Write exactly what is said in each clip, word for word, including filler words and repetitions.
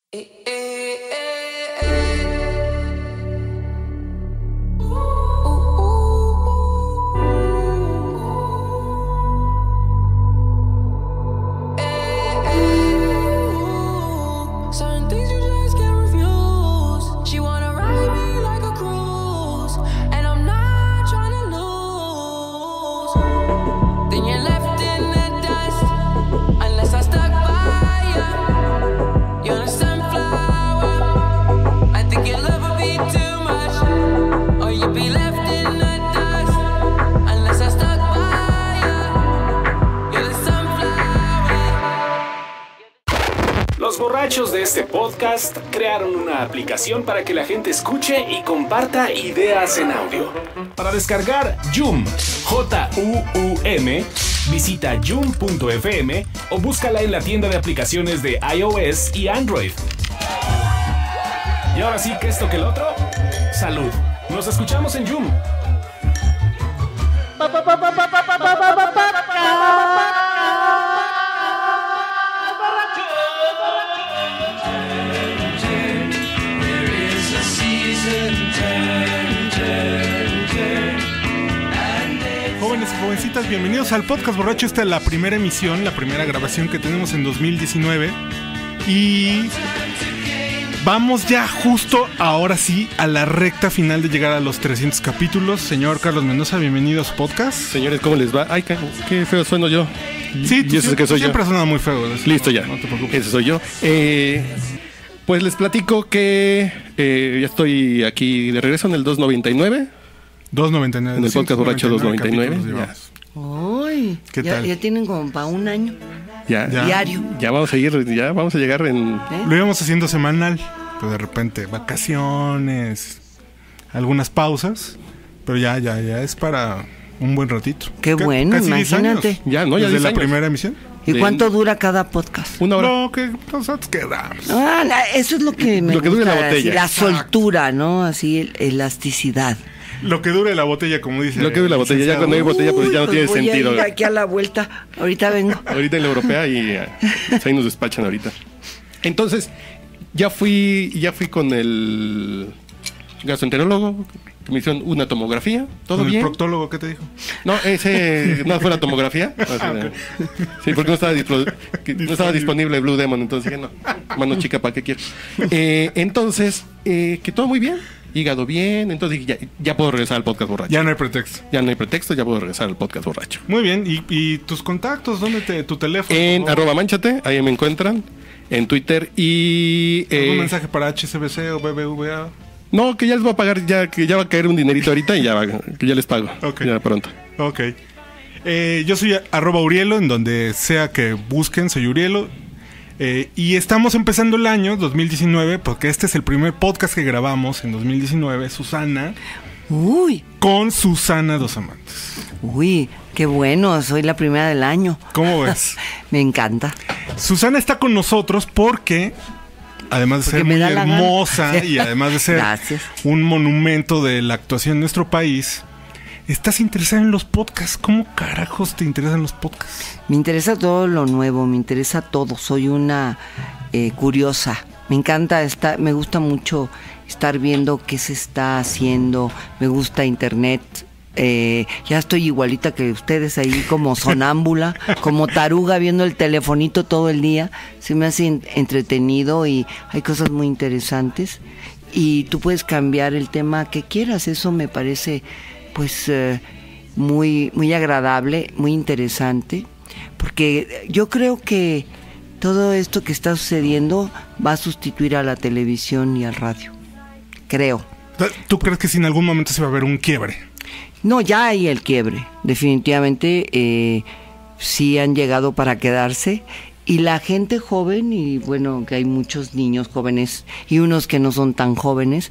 Los borrachos de este podcast crearon una aplicación para que la gente escuche y comparta ideas en audio. Para descargar Joom, J U U M, visita joom punto f m o búscala en la tienda de aplicaciones de iOS y Android. Y ahora sí que esto que el otro, salud. Nos escuchamos en Joom. Jóvenes y jovencitas, bienvenidos al Podcast Borracho. Esta es la primera emisión, la primera grabación que tenemos en dos mil diecinueve. Y vamos ya justo ahora sí a la recta final de llegar a los trescientos capítulos. Señor Carlos Mendoza, bienvenido a su podcast. Señores, ¿cómo les va? Ay, qué, qué feo sueno yo. Sí, tú, y eso es que soy siempre yo. suena muy feo. Listo, no, ya. No te preocupes. Ese soy yo. Eh, pues les platico que eh, ya estoy aquí de regreso en el doscientos noventa y nueve. doscientos noventa y nueve. En el podcast borracho doscientos noventa y nueve. Ya. Uy, ¿Qué ya, tal? ya tienen como para un año. Ya, Ya. Diario. ya vamos a ir, ya vamos a llegar en... ¿Eh? Lo íbamos haciendo semanal, pero de repente vacaciones, algunas pausas, pero ya, ya, ya es para un buen ratito. Qué C- bueno, casi diez imagínate. años. Ya, no, ya Desde diez la años. primera emisión. ¿Y de- cuánto dura cada podcast? Una hora. No, que nosotros quedamos. Ah, na- eso es lo que me Lo que gusta, dure la así, botella. la soltura, ¿no? Así, el- elasticidad. Lo que dure la botella, como dice. Lo que dure la el botella, ya licenciado. cuando hay botella pues ya no Uy, tiene voy a sentido. ir aquí a la vuelta. Ahorita vengo. Ahorita en la europea y eh, ahí nos despachan ahorita. Entonces, ya fui, ya fui con el gastroenterólogo, que me hicieron una tomografía, todo ¿Con el bien. proctólogo qué te dijo? No, ese no fue la tomografía. O sea, sí, porque no estaba, displo- que no estaba disponible Blue Demon, entonces dije, no, mano chica, ¿para qué quiero? Eh, entonces, eh, que todo muy bien, hígado bien, entonces dije, ya, ya puedo regresar al podcast borracho. Ya no hay pretexto. Ya no hay pretexto, ya puedo regresar al podcast borracho. Muy bien. ¿Y, y tus contactos? ¿Dónde te, tu teléfono? En por favor? arroba manchate, ahí me encuentran, en Twitter y... ¿Algún eh, mensaje para H S B C o B B V A? no, que ya les voy a pagar, ya que ya va a caer un dinerito ahorita y ya, va, que ya les pago, Ok. ya pronto. Ok. Eh, yo soy arroba Urielo, en donde sea que busquen, soy Urielo. Eh, y estamos empezando el año dos mil diecinueve, porque este es el primer podcast que grabamos en dos mil diecinueve, Susana, Uy, con Susana Dos Amantes. uy, qué bueno, soy la primera del año. ¿Cómo ves? Me encanta. Susana está con nosotros porque, además de Porque ser me muy da la gana. hermosa y además de ser Gracias. un monumento de la actuación en nuestro país, estás interesada en los podcasts. ¿Cómo carajos te interesan los podcasts? Me interesa todo lo nuevo, me interesa todo. Soy una eh, curiosa. Me encanta estar, me gusta mucho estar viendo qué se está haciendo. Me gusta internet. Eh, ya estoy igualita que ustedes ahí, como sonámbula, como taruga viendo el telefonito todo el día. Se me hace en- entretenido y hay cosas muy interesantes. Y tú puedes cambiar el tema que quieras. Eso me parece, pues, eh, muy, muy agradable, muy interesante. Porque yo creo que todo esto que está sucediendo va a sustituir a la televisión y al radio. Creo. ¿Tú crees que si en algún momento se va a ver un quiebre? No, ya hay el quiebre. Definitivamente eh, sí han llegado para quedarse. Y la gente joven, y bueno, que hay muchos niños jóvenes y unos que no son tan jóvenes,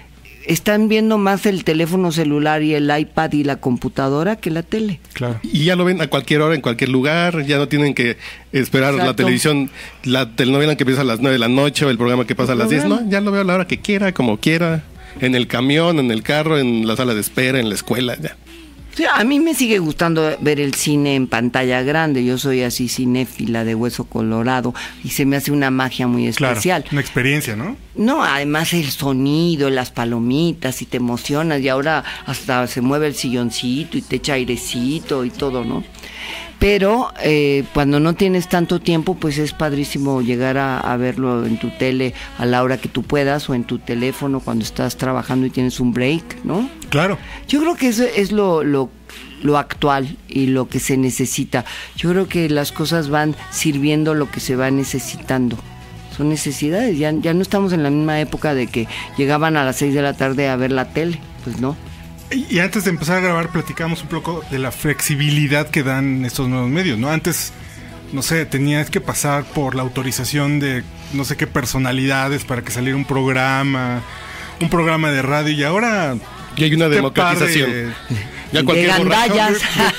están viendo más el teléfono celular y el iPad y la computadora que la tele. Claro. Y ya lo ven a cualquier hora, en cualquier lugar, ya no tienen que esperar la Exacto. televisión, la telenovela que empieza a las nueve de la noche o el programa que pasa a las diez, no, ya lo veo a la hora que quiera, como quiera, en el camión, en el carro, en la sala de espera, en la escuela, ya. Sí, a mí me sigue gustando ver el cine en pantalla grande. Yo soy así cinéfila de hueso colorado y se me hace una magia muy especial. Claro, una experiencia, ¿no? No, además el sonido, las palomitas y te emocionas y ahora hasta se mueve el silloncito y te echa airecito y todo, ¿no? Pero eh, cuando no tienes tanto tiempo, pues es padrísimo llegar a, a verlo en tu tele a la hora que tú puedas o en tu teléfono cuando estás trabajando y tienes un break, ¿no? Claro. Yo creo que eso es lo, lo, lo actual y lo que se necesita. Yo creo que las cosas van sirviendo lo que se va necesitando. Son necesidades. Ya, ya no estamos en la misma época de que llegaban a las seis de la tarde a ver la tele. Pues no. Y antes de empezar a grabar platicamos un poco de la flexibilidad que dan estos nuevos medios, ¿no? Antes, no sé, tenías que pasar por la autorización de no sé qué personalidades para que saliera un programa, un programa de radio y ahora... Y hay una democratización. De, ya de cualquier gandallas,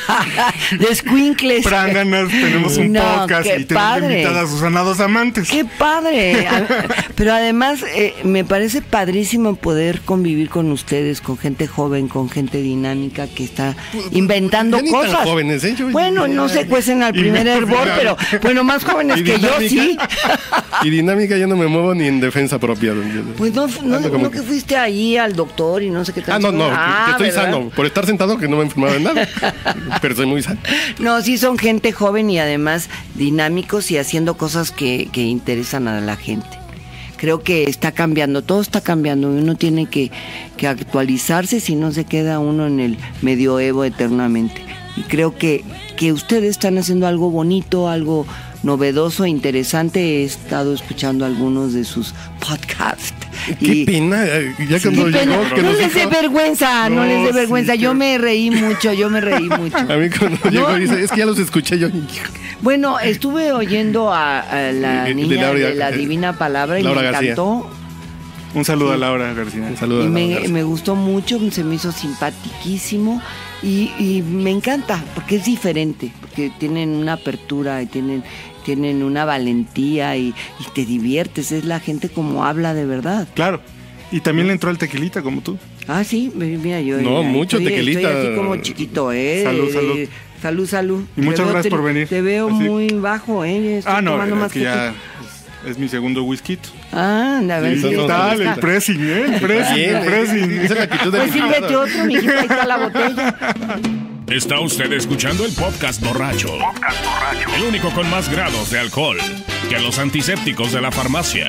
de escuincles. Pránganas, tenemos un no, podcast y tenemos invitada a Susana Dos Amantes. ¡Qué padre! Pero además eh, me parece padrísimo poder convivir con ustedes, con gente joven, con gente dinámica que está inventando ya cosas. Ni tan jóvenes, ¿eh? Yo, bueno, no se cuecen al primer hervor, pero bueno, más jóvenes que yo, sí. Y dinámica yo no me muevo ni en defensa propia. Pues no, no, no que... que fuiste ahí al doctor y no sé qué tal. Ah, no, no, ah, yo estoy ¿verdad? sano. Por estar sentado que no me he enfermado de nada. Pero soy muy sano. No, sí son gente joven y además dinámicos y haciendo cosas que, que interesan a la gente. Creo que está cambiando, todo está cambiando. Uno tiene que, que actualizarse, si no se queda uno en el medioevo eternamente. Y creo que, que ustedes están haciendo algo bonito, algo novedoso, interesante. He estado escuchando algunos de sus podcasts. Qué y, pena, ya sí, cuando qué pena. llegó, que no nos les dé dijo, vergüenza, no, no les dé vergüenza. Sí, Yo que... me reí mucho, yo me reí mucho. A mí cuando ¿No? llegó dice, es que ya los escuché yo. Bueno, estuve oyendo a, a la Y- y niña Laura- de la divina palabra y Laura me García. encantó. Un saludo a Laura García. Un saludo Y a me, Laura. me gustó mucho, se me hizo simpatiquísimo y, y me encanta porque es diferente, porque tienen una apertura y tienen, tienen una valentía y, y te diviertes, es la gente como habla de verdad. Claro. Y también le entró el tequilita como tú. Ah, sí, mira, yo No, eh, mucho estoy, tequilita. estoy así como chiquito, ¿eh? Salud, salud. Eh, Salud, salud. Y muchas Te veo gracias tri- por venir. Te veo Así. muy bajo, ¿eh? Estoy Ah, no, tomando es más que que ya tú. es, es mi segundo whisky. Ah, anda, a ver Sí, si no, ¿Qué no, tal? no, El pressing, ¿eh? El pressing, Bien, el eh, pressing. esa es la actitud del Pues sírvete invitado. otro, mijito, ahí está la botella. Está usted escuchando el podcast borracho. El único con más grados de alcohol que los antisépticos de la farmacia.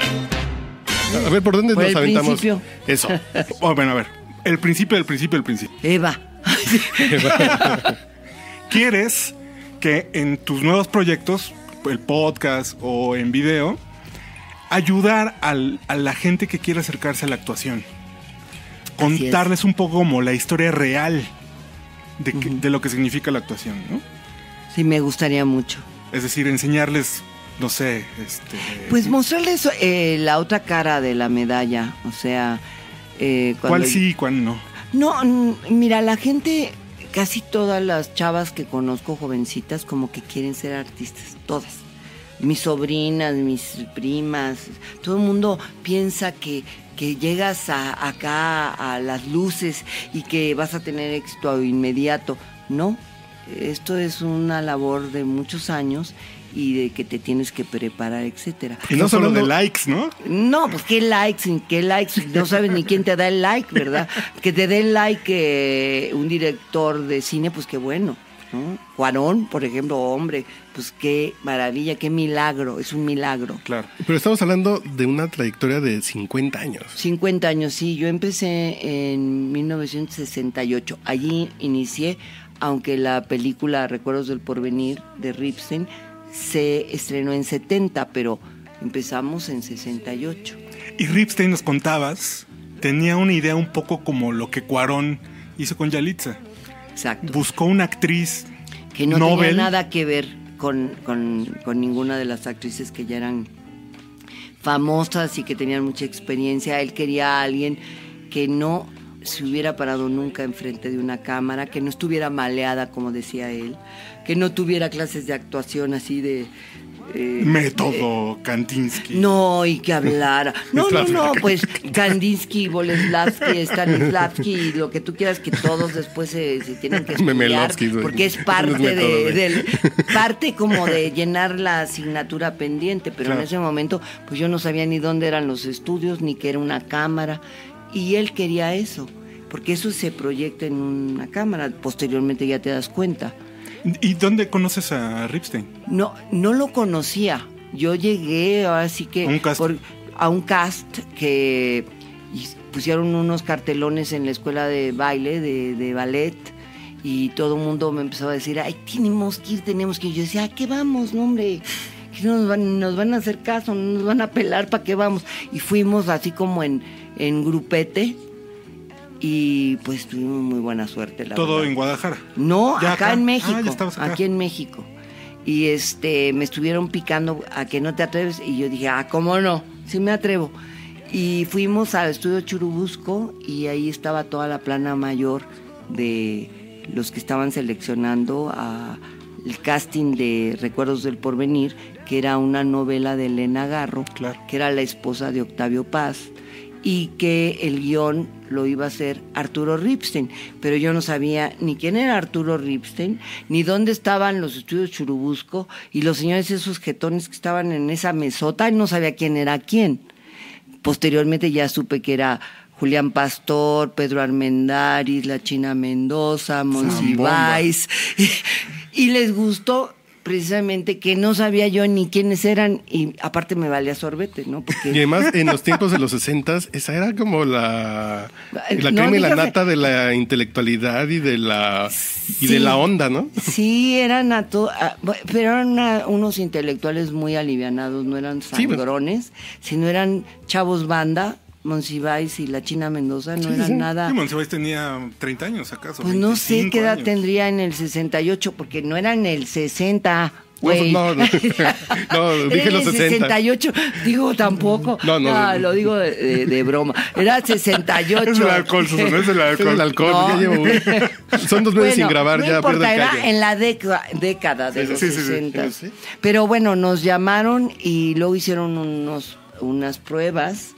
A ver, ¿por dónde Por nos el aventamos? principio. Eso. Oh, bueno, a ver. El principio del principio del principio. Eva. ¿Quieres que en tus nuevos proyectos, el podcast o en video, ayudar al, a la gente que quiere acercarse a la actuación? Contarles un poco como la historia real de, que- de lo que significa la actuación, ¿no? Sí, me gustaría mucho. Es decir, enseñarles, no sé, este... Pues mostrarles eh, la otra cara de la medalla, o sea... Eh, cuando- ¿Cuál sí y cuál no? No, mm, mira, la gente, casi todas las chavas que conozco, jovencitas, como que quieren ser artistas, todas. Mis sobrinas, mis primas, todo el mundo piensa que, que llegas a, acá a las luces y que vas a tener éxito inmediato. No, esto es una labor de muchos años y de que te tienes que preparar, etcétera. Y no solo de hablando- likes, ¿no? No, pues qué likes, qué likes, no sabes ni quién te da el like, ¿verdad? Que te dé el like eh, un director de cine, pues qué bueno, ¿no? Cuarón, por ejemplo, hombre, pues qué maravilla, qué milagro, es un milagro. Claro. Pero estamos hablando de una trayectoria de cincuenta años. cincuenta años, sí, yo empecé en mil novecientos sesenta y ocho, allí inicié, aunque la película Recuerdos del Porvenir de Ripstein se estrenó en setenta, pero empezamos en sesenta y ocho. Y Ripstein, nos contabas, tenía una idea un poco como lo que Cuarón hizo con Yalitza. Exacto. Buscó una actriz Que no Nobel. tenía nada que ver con, con, con ninguna de las actrices que ya eran famosas y que tenían mucha experiencia. Él quería a alguien que no se hubiera parado nunca enfrente de una cámara, que no estuviera maleada, como decía él, que no tuviera clases de actuación así de Eh, Método eh, Kandinsky. No, y que hablara. No, no, no, pues Kandinsky, Boleslavsky, Stanislavski y lo que tú quieras, que todos después se, se tienen que estudiar, Memelovsky, güey. porque es parte Es método, de, güey. del, parte como de llenar la asignatura pendiente, pero Claro. en ese momento pues yo no sabía ni dónde eran los estudios, ni que era una cámara, y él quería eso, porque eso se proyecta en una cámara, posteriormente ya te das cuenta. ¿Y dónde conoces a Ripstein? No, no lo conocía. Yo llegué así que ¿A un cast? por- a un cast que y pusieron unos cartelones en la escuela de baile, de, de ballet, y todo el mundo me empezó a decir, ay, tenemos que ir, tenemos que ir. Yo decía, ¿a qué vamos, no, hombre? Que nos van, nos van a hacer caso, no nos van a pelar, ¿para qué vamos? Y fuimos así como en, en grupete, y pues tuvimos muy buena suerte, la Todo verdad. en Guadalajara. No, Ya acá, acá. en México, Ah, ya estabas acá. aquí en México. Y este, me estuvieron picando a que no te atreves, y yo dije, ah, ¿cómo no? Sí me atrevo. Y fuimos al estudio Churubusco, y ahí estaba toda la plana mayor de los que estaban seleccionando a el casting de Recuerdos del Porvenir, que era una novela de Elena Garro, Claro. que era la esposa de Octavio Paz, y que el guión lo iba a hacer Arturo Ripstein, pero yo no sabía ni quién era Arturo Ripstein, ni dónde estaban los estudios Churubusco, y los señores esos jetones que estaban en esa mesota, no sabía quién era quién. Posteriormente ya supe que era Julián Pastor, Pedro Armendáriz, la China Mendoza, Monsiváis, y, y les gustó precisamente que no sabía yo ni quiénes eran, y aparte me valía sorbete, ¿no? Porque Y además, en los tiempos de los sesentas, esa era como la, la No, crema y la dígame. nata de la intelectualidad y de la y de Sí. la onda, ¿no? sí, eran a to- a- pero eran una- unos intelectuales muy alivianados, no eran Sí, pues. sangrones, sino eran chavos banda, Monsiváis y la China Mendoza, no Sí, eran sí. nada. Y Monsiváis tenía treinta años, ¿acaso? Pues no sé veinticinco qué edad años. tendría en el sesenta y ocho, porque no era en el sesenta, No, güey. no, no. No, dije Era los en el sesenta. sesenta y ocho, digo tampoco. No, no, Ah, no. lo digo de, de- de broma. Era sesenta y ocho. Es el alcohol, Susan, es el Es alcohol. el alcohol, No. ya llevo uno. Son dos meses sin Bueno, grabar, no ya importa, pierdo el era callo. en la deca- década de Sí, los sí, sí, sí, sesenta. sí, sí. Pero bueno, nos llamaron y luego hicieron unos, unas pruebas,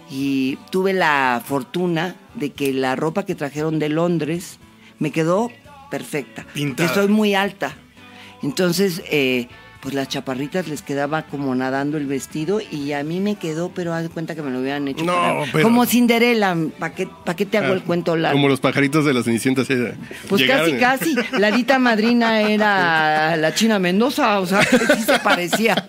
y tuve la fortuna de que la ropa que trajeron de Londres me quedó perfecta. Pintada. Que soy muy alta. Entonces, eh, pues las chaparritas les quedaba como nadando el vestido, y a mí me quedó, pero haz de cuenta que me lo hubieran hecho No, para- pero- como Cinderela. ¿Para qué, pa' qué te hago Ah, el cuento largo? Como los pajaritos de la Cenicienta. sí, Pues llegaron, casi, casi. La Dita madrina era la China Mendoza, o sea, sí se parecía.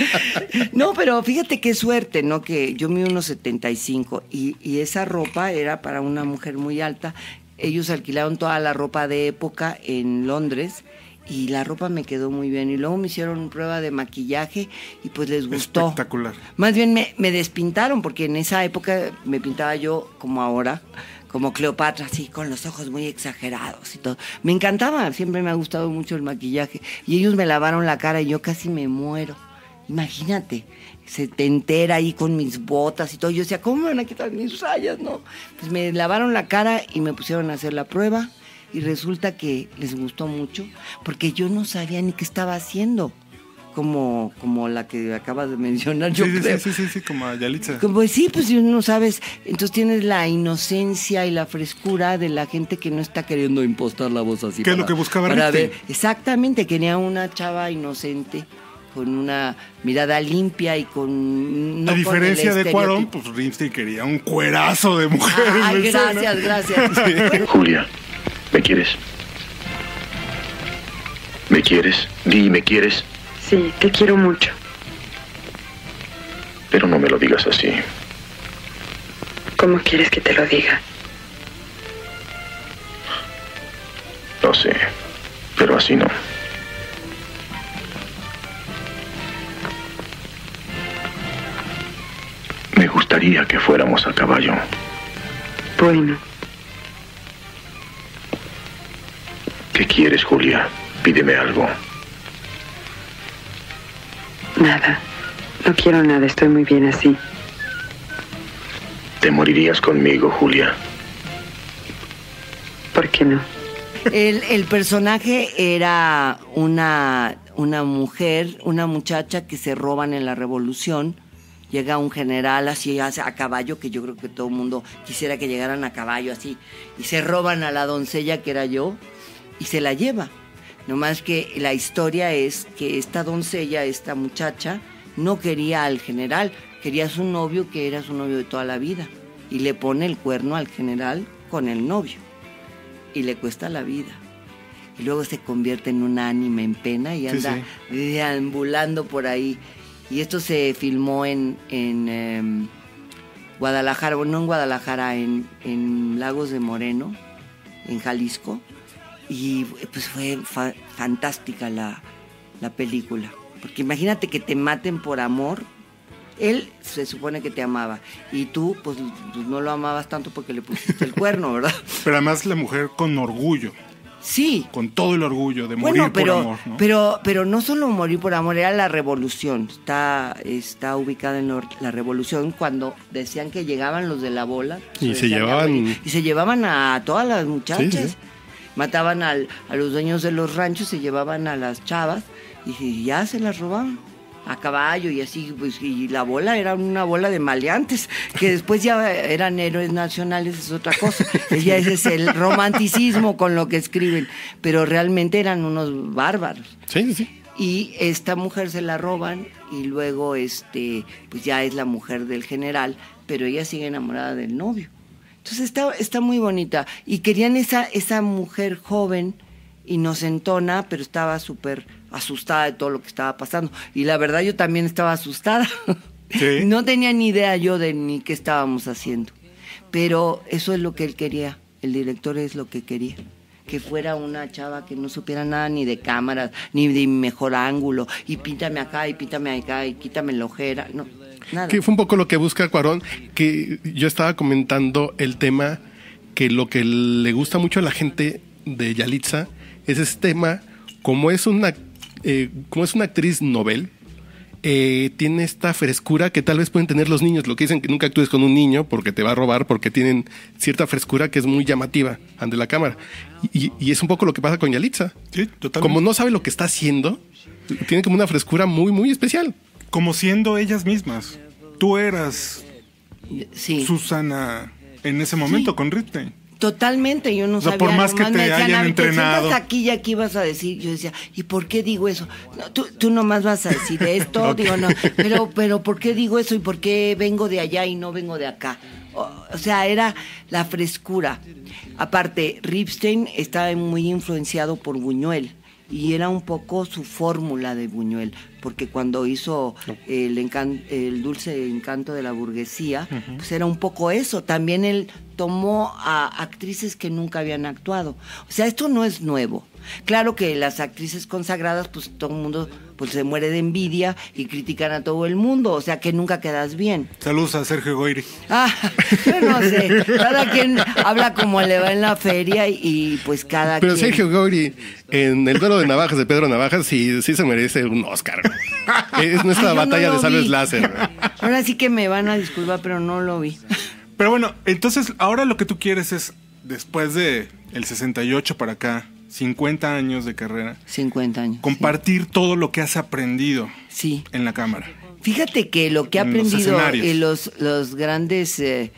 No, pero fíjate qué suerte, ¿no? Que yo mido unos setenta y cinco, y, y esa ropa era para una mujer muy alta. Ellos alquilaron toda la ropa de época en Londres, y la ropa me quedó muy bien. Y luego me hicieron prueba de maquillaje, y pues les gustó. Espectacular. Más bien me, me despintaron, porque en esa época me pintaba yo como ahora, como Cleopatra, así, con los ojos muy exagerados y todo. Me encantaba, siempre me ha gustado mucho el maquillaje. Y ellos me lavaron la cara y yo casi me muero. Imagínate, se te entera ahí con mis botas y todo. Yo decía, ¿cómo me van a quitar mis rayas, no? Pues me lavaron la cara y me pusieron a hacer la prueba, y resulta que les gustó mucho, porque yo no sabía ni qué estaba haciendo, como, como la que acabas de mencionar, yo Sí, sí, creo. sí, sí, sí, sí, como a Yalitza. Como, Pues sí, pues no sabes, entonces tienes la inocencia y la frescura de la gente que no está queriendo impostar la voz así. ¿Qué es lo que buscaba para Ripstein? ver. Exactamente, quería una chava inocente, con una mirada limpia y con... no a con diferencia el de Cuarón, estereotipo. pues Ripstein quería un cuerazo de mujer. Ay, en la escena. gracias, gracias. Bueno, Julia, ¿me quieres? ¿Me quieres? Di, ¿me quieres? Sí, te quiero mucho. Pero no me lo digas así. ¿Cómo quieres que te lo diga? No sé, pero así no. Me gustaría que fuéramos a caballo. Bueno, ¿Qué quieres, Julia? Pídeme algo. nada. No quiero nada, estoy muy bien así. ¿Te morirías conmigo, Julia? ¿Por qué no? el, el personaje era una, una mujer, una muchacha que se roban en la revolución. Llega un general así a caballo, que yo creo que todo el mundo quisiera que llegaran a caballo así, y se roban a la doncella que era yo y se la lleva. Nomás que la historia es que esta doncella, esta muchacha, no quería al general, quería a su novio, que era su novio de toda la vida, y le pone el cuerno al general con el novio y le cuesta la vida. Y luego se convierte en un ánima en pena y anda sí, sí. deambulando por ahí. Y esto se filmó en, en eh, Guadalajara, bueno, no en Guadalajara, en, en Lagos de Moreno, en Jalisco. Y pues fue fa- fantástica la, la película. Porque imagínate que te maten por amor. Él se supone que te amaba. Y tú, pues, pues no lo amabas tanto porque le pusiste el cuerno, ¿verdad? Pero además la mujer con orgullo. Sí. Con todo el orgullo de morir bueno, pero, por amor, ¿no? Pero, pero no solo morir por amor, era la revolución. Está, está ubicada en la revolución cuando decían que llegaban los de la bola. Y se llevaban... Y se llevaban a todas las muchachas. Sí, sí. Mataban al, a los dueños de los ranchos, se llevaban a las chavas y ya se las robaban a caballo y así, pues, y la bola era una bola de maleantes, que después ya eran héroes nacionales, es otra cosa. Ya ese es el romanticismo con lo que escriben, pero realmente eran unos bárbaros. Sí, sí. Y esta mujer se la roban y luego este, pues ya es la mujer del general, pero ella sigue enamorada del novio. Entonces está, está muy bonita. Y querían esa, esa mujer joven, inocentona, pero estaba súper asustada de todo lo que estaba pasando. Y la verdad yo también estaba asustada. ¿Sí? No tenía ni idea yo de ni qué estábamos haciendo. Pero eso es lo que él quería. El director es lo que quería. Que fuera una chava que no supiera nada ni de cámaras, ni de mejor ángulo. Y píntame acá, y píntame acá, y quítame la ojera. No, nada. Que fue un poco lo que busca Cuarón, que yo estaba comentando el tema, que lo que le gusta mucho a la gente de Yalitza es ese tema, como es una, eh, como es una actriz novel, eh, tiene esta frescura que tal vez pueden tener los niños. Lo que dicen que nunca actúes con un niño porque te va a robar, porque tienen cierta frescura que es muy llamativa ante la cámara. Y, y es un poco lo que pasa con Yalitza. Sí, totalmente. Como no sabe lo que está haciendo, tiene como una frescura muy, muy especial. Como siendo ellas mismas. Tú eras sí. Susana en ese momento sí. con Ripstein. Totalmente, yo no o sea, sabía. Por más que te decían, hayan entrenado. Te aquí y aquí vas a decir. Yo decía, ¿y por qué digo eso? No, tú, tú nomás vas a decir esto. Okay. Digo, no, pero, pero ¿por qué digo eso? ¿Y por qué vengo de allá y no vengo de acá? O, o sea, era la frescura. Aparte, Ripstein estaba muy influenciado por Buñuel. Y era un poco su fórmula de Buñuel, porque cuando hizo el, encan- el dulce encanto de la burguesía, uh-huh. pues era un poco eso. También él tomó a actrices que nunca habían actuado. O sea, esto no es nuevo. Claro que las actrices consagradas, pues todo el mundo pues se muere de envidia y critican a todo el mundo, o sea que nunca quedas bien. Saludos a Sergio Goyri. Ah, yo no sé, cada quien habla como le va en la feria y, y pues cada Pero quien... Sergio Goyri, en el duelo de navajas de Pedro Navajas, sí, sí se merece un Oscar. Es nuestra Ay, batalla no de sables vi. láser. Ahora sí que me van a disculpar, pero no lo vi. Pero bueno, entonces ahora lo que tú quieres es, después de el sesenta y ocho para acá, cincuenta años de carrera. cincuenta años. Compartir sí. todo lo que has aprendido sí. en la cámara. Fíjate que lo que he aprendido en eh, los, los grandes eh,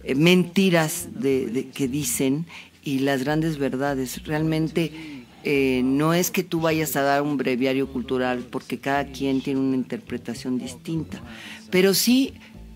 mentiras de, de, que dicen y las grandes verdades, realmente eh, no es que tú vayas a dar un breviario cultural porque cada quien tiene una interpretación distinta, pero sí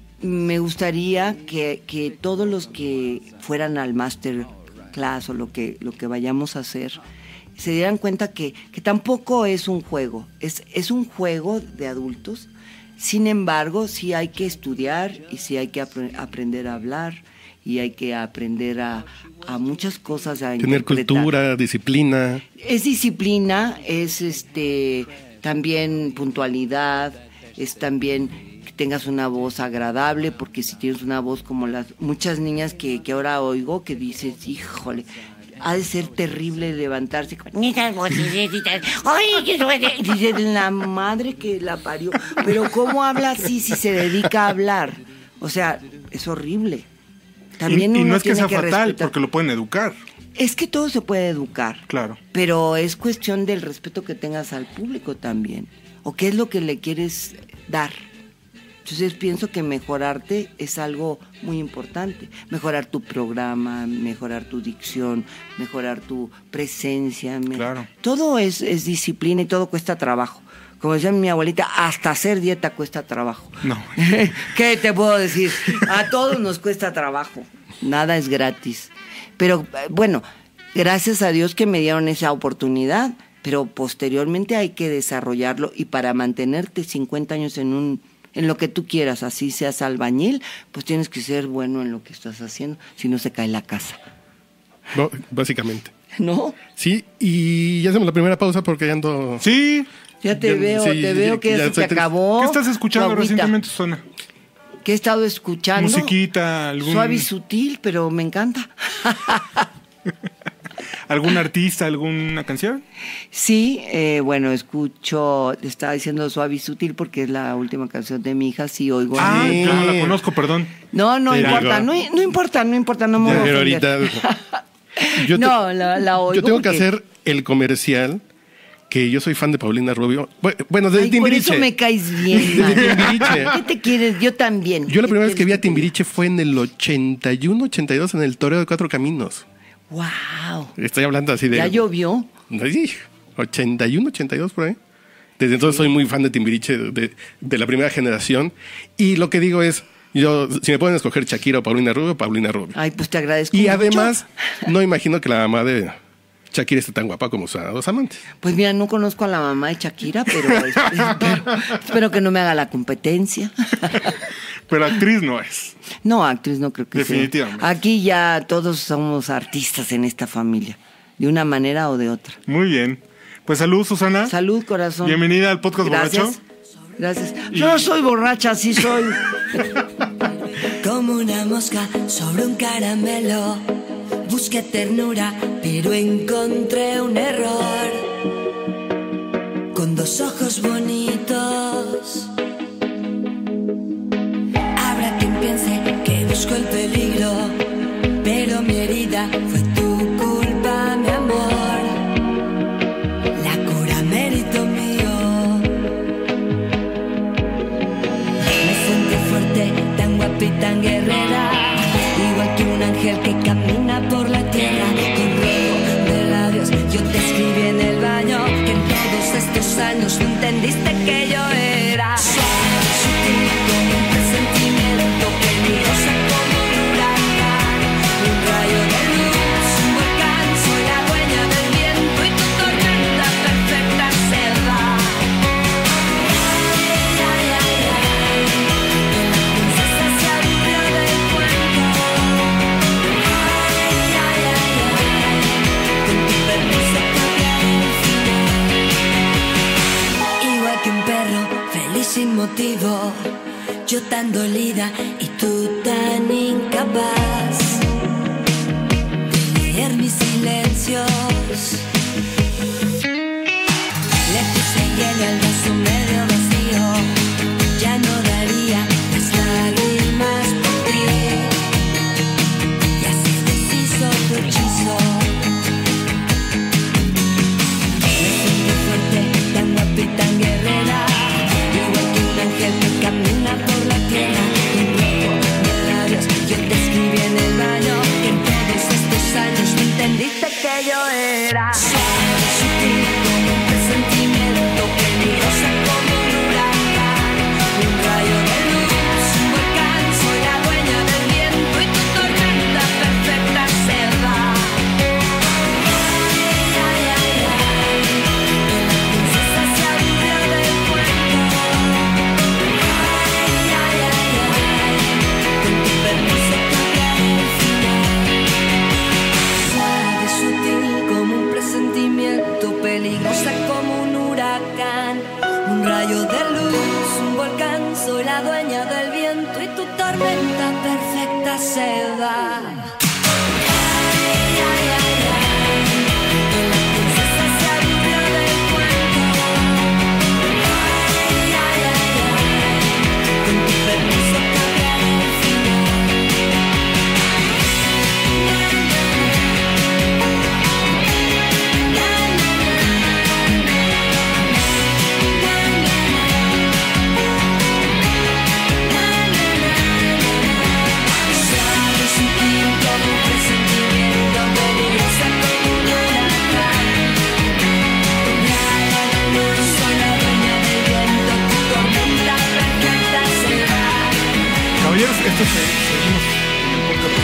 me gustaría que, que todos los que fueran al máster class o lo que, lo que vayamos a hacer, se dieran cuenta que, que tampoco es un juego, es, es un juego de adultos. Sin embargo, sí hay que estudiar y sí hay que ap- aprender a hablar y hay que aprender a, a muchas cosas, a tener interpretar. Cultura, disciplina. Es disciplina, es este también puntualidad, es también que tengas una voz agradable, porque si tienes una voz como las muchas niñas que, que ahora oigo, que dices, híjole, ha de ser terrible levantarse con esas vocecitas. ¡Ay, qué suerte! Dice, la madre que la parió. Pero ¿cómo habla así si se dedica a hablar? O sea, es horrible. También y, y uno no es que tiene sea que fatal, respetar. porque lo pueden educar. Es que todo se puede educar. Claro. Pero es cuestión del respeto que tengas al público también. O qué es lo que le quieres dar. Entonces pienso que mejorarte es algo muy importante. Mejorar tu programa, mejorar tu dicción, mejorar tu presencia. Me... Claro. Todo es, es disciplina y todo cuesta trabajo. Como decía mi abuelita, hasta hacer dieta cuesta trabajo. No. ¿Qué te puedo decir? A todos nos cuesta trabajo. Nada es gratis. Pero bueno, gracias a Dios que me dieron esa oportunidad, pero posteriormente hay que desarrollarlo y para mantenerte cincuenta años en un en lo que tú quieras, así seas albañil, pues tienes que ser bueno en lo que estás haciendo, si no se cae la casa. No, básicamente. ¿No? Sí, y ya hacemos la primera pausa porque ya ando... Sí. Ya te Ya- veo, sí, te veo ya- que ya ya se te estoy tres- acabó. ¿Qué estás escuchando tu agüita. recientemente, Susana? ¿Qué he estado escuchando? Musiquita, algún... Suave y sutil, pero me encanta. ¿Algún artista, alguna canción? Sí, eh, bueno, escucho, te estaba diciendo Suave y Sutil porque es la última canción de mi hija, sí oigo. Ah, Sí. yo no la conozco, perdón. No, no Pero- importa, no, no importa, no importa, no me voy a Pero ofender. ahorita... Yo te- No, la, la oigo Yo tengo que porque- hacer el comercial que yo soy fan de Paulina Rubio. Bu- Bueno, de Ay, por Timbiriche. eso me caes bien, man. De Timbiriche. ¿Qué te quieres? Yo también. Yo la ¿Qué primera vez que vi a quieres Timbiriche fue en el ochenta y uno, ochenta y dos en el Toreo de Cuatro Caminos. Wow. Estoy hablando así de... Ya llovió. Ay, ochenta y uno, ochenta y dos por ahí. Desde entonces soy muy fan de Timbiriche, de, de la primera generación. Y lo que digo es, yo, si me pueden escoger Shakira o Paulina Rubio, Paulina Rubio. Ay, pues te agradezco Y mucho. además, no imagino que la mamá de Shakira esté tan guapa como sus dos amantes. Pues mira, no conozco a la mamá de Shakira, pero espero, espero que no me haga la competencia. Pero actriz no es. No, actriz no creo que sea. Definitivamente. Aquí ya todos somos artistas en esta familia, de una manera o de otra. Muy bien. Pues salud, Susana. Salud, corazón. Bienvenida al podcast Gracias. borracho. Gracias. Yo no soy borracha, sí soy. Como una mosca sobre un caramelo. Busqué ternura, pero encontré un error. Con dos ojos bonitos. Habrá quien piense que busco el peligro, pero mi herida fue tu culpa, mi amor. La cura mérito mío. Me sentí fuerte, tan guapa y tan guerrera, igual que un ángel que camina por la tierra. Con rojo de labios yo te escribí en el baño que en todos estos años no entendiste que yo era suave, sutil, como un presentimiento, peligrosa como un huracán, un rayo de luz, un volcán. Soy la dueña del viento y tu tormenta perfecta se va. Ay, ay, ay, ay, la princesa se aburrió del cuento. Ay, ay, ay, ay, con tu permiso cambié el final. Igual que un perro feliz sin motivo, yo tan dolida y tú tan incapaz de leer mis silencios. Le puse hielo al vaso medio vacío, ya no daría las lágrimas por ti. Y así deshizo tu hechizo. Me sentí fuerte, tan guapa y tan guerrera, igual que un ángel que camina por la tierra. Un rojo de labios, yo te escribí en el baño que en todos estos años no entendiste que yo era suave, sutil, como un presentimiento, peligrosa como un huracán, un rayo de luz, un volcán. Soy la dueña del viento y tu tormenta perfecta se va. Ay, ay, ay, ay, la princesa se aburrió del cuento. Ay, ay, ay, ay, con tu permiso cambié el final. Suave, sutil como un presentimiento, peligrosa como un huracán, un rayo de luz, un volcán. Soy la dueña del viento y tu tormenta perfecta se va. Ay, ay, ay, ay, la princesa se aburrió del cuento. Ay, ay, ay, ay, con tu permiso cambié el final. Seguimos en el podcast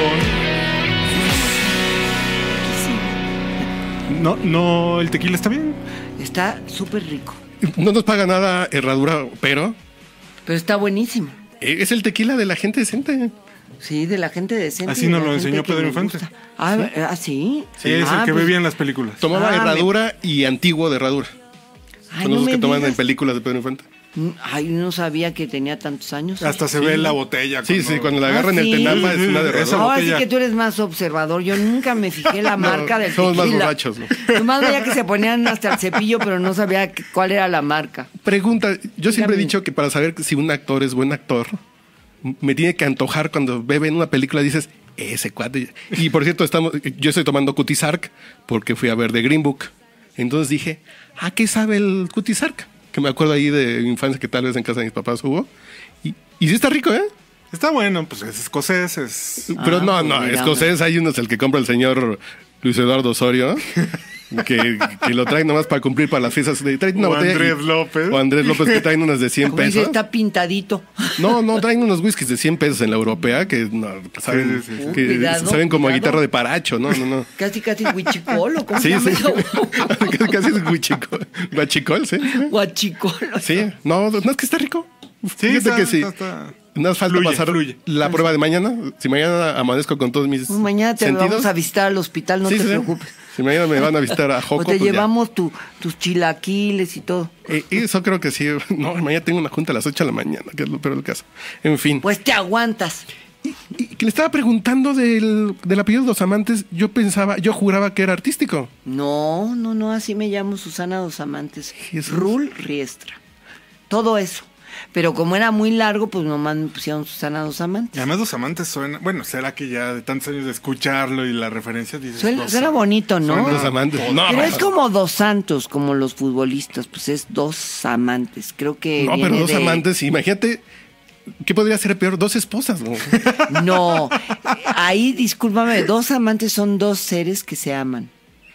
borracho con... No, no, el tequila está bien. Está súper rico. No nos paga nada Herradura, pero Pero está buenísimo. es el tequila de la gente decente. Sí, de la gente decente. Así de nos la lo gente enseñó que Pedro me Infante. gusta. Ah, ¿ah, sí? Sí, es Ah, el que pues- bebía en las películas. Tomaba Ah, Herradura y Antiguo de Herradura. Ay, Son no los me que toman en digas. películas de Pedro Infante. Ay, no sabía que tenía tantos años. Hasta se ve la botella. Sí, sí, cuando la Ah, agarran sí. el tenama es una de Esa Herradura. Ahora botella. sí que tú eres más observador. Yo nunca me fijé la marca del somos más tequila. borrachos, ¿no? Nomás veía que se ponían hasta el cepillo, pero no sabía que- cuál era la marca. Pregunta, yo siempre he Dígame. dicho que para saber si un actor es buen actor, me tiene que antojar cuando bebe en una película, dices, ese cuate. Y por cierto, estamos, yo estoy tomando Cutisark porque fui a ver The Green Book. Entonces dije, ¿a qué sabe el Cutisark? Que me acuerdo ahí de infancia que tal vez en casa de mis papás hubo. Y, y sí está rico, ¿eh? Está bueno, pues es escocés, es... Pero Ah, no, pues no, mira, escocés hay unos, el que compra el señor Luis Eduardo Osorio, que, que lo traen nomás para cumplir para las fiestas. De- traen una O botella Andrés y- López. O Andrés López, que traen unas de cien Como dice, pesos. está pintadito. No, no, traen unos whiskies de cien pesos en la europea que no, saben, Sí, sí, sí. que Uh, cuidado, saben como a cuidado. guitarra de paracho, no, no, no. Casi, casi huichicolo. ¿Cómo Sí, se llama sí. eso? Casi es guachicol. Guachicol, sí. Guachicolo. Sí, no, no es que está rico. Sí, Fíjate está- que sí. está- está- No hace falta Fluye, pasar fluye. la prueba de mañana. Si mañana amanezco con todos mis Pues mañana te sentidos. vamos a visitar al hospital, no Sí, te sí, sí. preocupes. Si mañana me van a visitar a Joco, O te pues ya. llevamos tu, tus chilaquiles y todo. Eh, eso creo que sí. No, mañana tengo una junta a las ocho de la mañana, que es lo peor del caso. En fin. Pues te aguantas. Y que le estaba preguntando del, del apellido de Dos Amantes, yo pensaba, yo juraba que era artístico. No, no, no, así me llamo Susana Dos Amantes. Jesús. Rul Riestra. Todo eso. Pero como era muy largo, pues nomás me pusieron Susana Dos Y Amantes. además Dos Amantes suena... Bueno, será que ya de tantos años de escucharlo y la referencia dices... Suena, Dos suena Am- bonito, ¿no? Suena- Dos Amantes. No, Pero es como Dos Santos, como los futbolistas, pues es Dos Amantes. Creo que no, pero viene Dos de- Amantes, imagínate, ¿qué podría ser peor? Dos esposas, ¿no? No, ahí discúlpame, Dos Amantes son dos seres que se aman.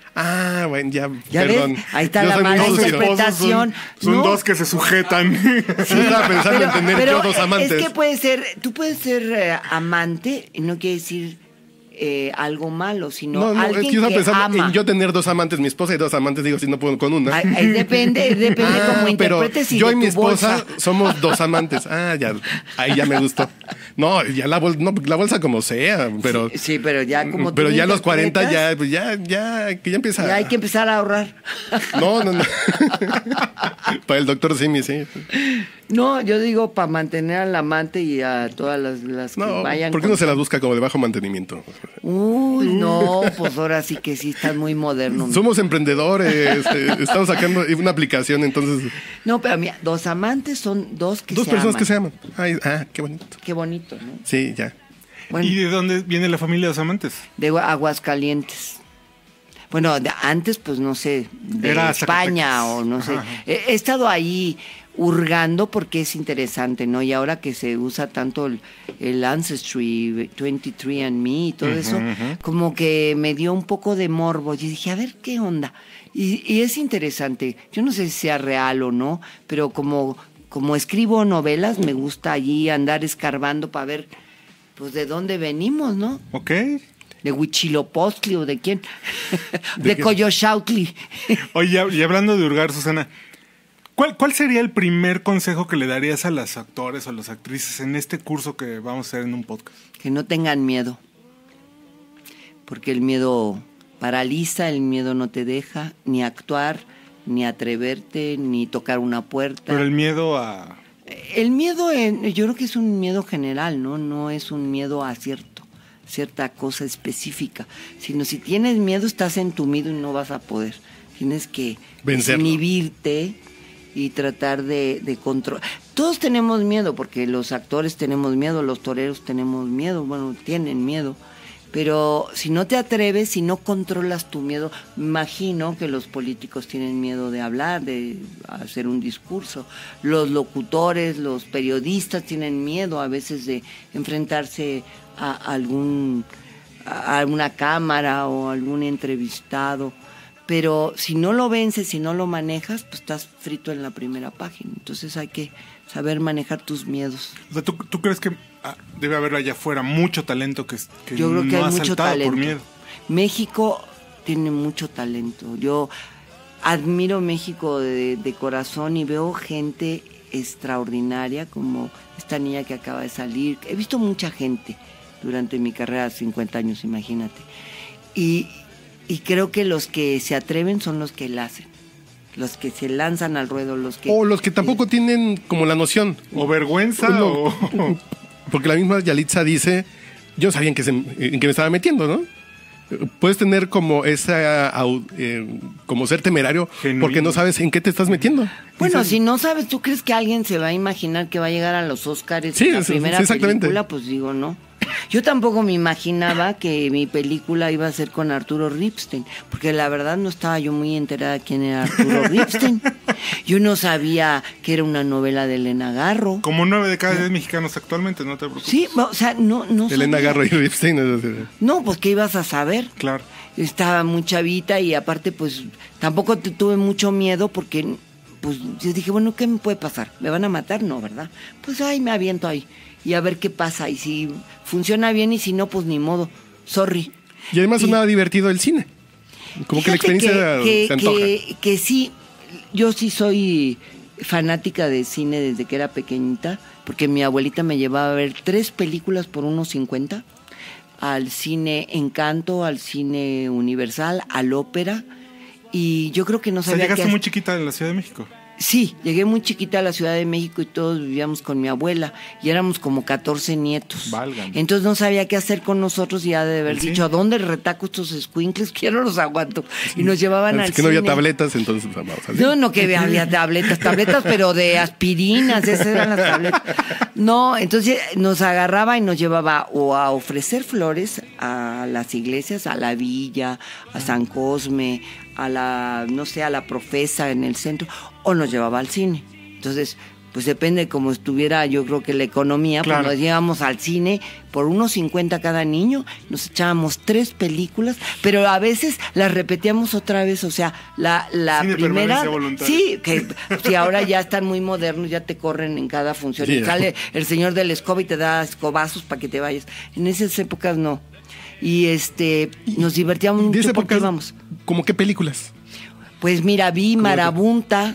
Ah, bueno, ya, ¿Ya perdón. ves? Ahí está Yo la soy muy mala sucio. interpretación. Son, son No. dos que se sujetan. Yo estaba pensando en tener yo dos eh, amantes. Es que puede ser, tú puedes ser eh, amante y no quiere decir eh, algo malo, sino No, no, es alguien que yo estaba que pensando ama. en yo tener dos amantes, mi esposa y dos amantes, digo, si no puedo con una. Ahí, ahí depende, depende Ah, cómo pero interpretes y yo de y mi tu esposa bolsa. somos dos amantes. Ah, ya, ahí ya me gustó. No, ya la bolsa, no, la bolsa como sea, pero, Sí, pero ya como tú pero lo ya a los cuarenta interpretas, ya, pues ya, ya, que ya empieza. ya hay que empezar a ahorrar. No, no, no. Para el doctor Simi, sí. No, yo digo para mantener al amante y a todas las, las que No, vayan. ¿por qué con- no se las busca como de bajo mantenimiento? Uy, no, pues ahora sí que sí estás muy moderno. Somos emprendedores, eh, estamos sacando una aplicación, entonces No, pero mira, dos amantes son dos que dos se personas aman. que se aman. Ay, ah, qué bonito. Qué bonito, ¿no? Sí, ya. Bueno, ¿Y de dónde viene la familia de Dos Amantes? de Aguascalientes. Bueno, de- antes, pues no sé, de Era España Zacatecas. o no sé. Ajá. He, he estado ahí hurgando porque es interesante, ¿no? Y ahora que se usa tanto el, el Ancestry, veintitrés and me y todo eso, como que me dio un poco de morbo. Y dije, a ver, ¿qué onda? Y, y es interesante. Yo no sé si sea real o no, pero como, como escribo novelas, me gusta allí andar escarbando para ver, pues, de dónde venimos, ¿no? Ok. ¿De Huichilopostli o de quién? De Coyoxautli. Oye, y hablando de hurgar, Susana, ¿cuál, ¿cuál sería el primer consejo que le darías a las actores o las actrices en este curso que vamos a hacer en un podcast? Que no tengan miedo. Porque el miedo paraliza, el miedo no te deja ni actuar, ni atreverte, ni tocar una puerta. Pero el miedo a... El miedo, en- yo creo que es un miedo general, ¿no? No es un miedo a cierto, cierta cosa específica. Sino si tienes miedo, estás entumido y no vas a poder. Tienes que Vencerlo. inhibirte y tratar de, de controlar. Todos tenemos miedo, porque los actores tenemos miedo, los toreros tenemos miedo, bueno, tienen miedo. Pero si no te atreves, si no controlas tu miedo, imagino que los políticos tienen miedo de hablar, de hacer un discurso. Los locutores, los periodistas tienen miedo a veces de enfrentarse a algún a alguna cámara o algún entrevistado. Pero si no lo vences, si no lo manejas, pues estás frito en la primera página. Entonces hay que saber manejar tus miedos. O sea, ¿tú, tú crees que ah, debe haber allá afuera mucho talento que, que Yo creo que no hay ha mucho saltado talento. por miedo. México tiene mucho talento. Yo admiro México de, de corazón y veo gente extraordinaria como esta niña que acaba de salir. He visto mucha gente durante mi carrera, cincuenta años, imagínate. Y, y creo que los que se atreven son los que la hacen. Los que se lanzan al ruedo, los que... O los que tampoco eh, tienen como la noción. O vergüenza no, o... Porque la misma Yalitza dice, yo no sabía en qué, se, en qué me estaba metiendo, ¿no? Puedes tener como esa, eh, como ser temerario, genuino, porque no sabes en qué te estás metiendo. Bueno, si no sabes, ¿tú crees que alguien se va a imaginar que va a llegar a los Óscares sí, en la sí, primera sí, película? Pues digo, no. Yo tampoco me imaginaba que mi película iba a ser con Arturo Ripstein, porque la verdad no estaba yo muy enterada de quién era Arturo Ripstein. Yo no sabía que era una novela de Elena Garro. Como nueve de cada diez mexicanos actualmente, no te preocupes. Sí, o sea, no, no Elena sabía. Garro y Ripstein. Es decir. No, pues ¿qué ibas a saber? Claro. Estaba muy chavita y aparte pues tampoco te tuve mucho miedo porque pues yo dije, bueno, ¿qué me puede pasar? ¿Me van a matar? No, ¿verdad? Pues ay, me aviento ahí y a ver qué pasa y si funciona bien y si no, pues ni modo, sorry. Y además sonaba divertido el cine. Como que la experiencia que, que, se antoja. Que, que sí, yo sí soy fanática de cine desde que era pequeñita, porque mi abuelita me llevaba a ver tres películas por unos cincuenta, al cine Encanto, al cine Universal, al ópera, y yo creo que no sabía. sabía O sea, llegaste que... muy chiquita en la Ciudad de México. Sí, llegué muy chiquita a la Ciudad de México y todos vivíamos con mi abuela y éramos como catorce nietos. Válgame. Entonces no sabía qué hacer con nosotros y ya de haber ¿Sí? dicho, ¿a dónde retaco estos escuincles? Que ya no los aguanto. Y nos llevaban al que no cine. había tabletas, entonces vamos a ver. No, no que había tabletas, tabletas, pero de aspirinas, esas eran las tabletas. No, entonces nos agarraba y nos llevaba o a ofrecer flores a las iglesias, a la Villa, a San Cosme, a la, no sé, a la Profesa en el centro, o nos llevaba al cine. Entonces, pues depende de cómo estuviera, yo creo que la economía, claro. Pues nos llevábamos al cine por unos cincuenta cada niño, nos echábamos tres películas, pero a veces las repetíamos otra vez, o sea, la, la cine primera, voluntaria. sí, que si ahora ya están muy modernos, ya te corren en cada función, sí, y sale el señor de la escoba y te da escobazos para que te vayas. En esas épocas no. Y este nos divertíamos mucho porque íbamos. ¿Cómo qué películas? Pues mira, vi Marabunta,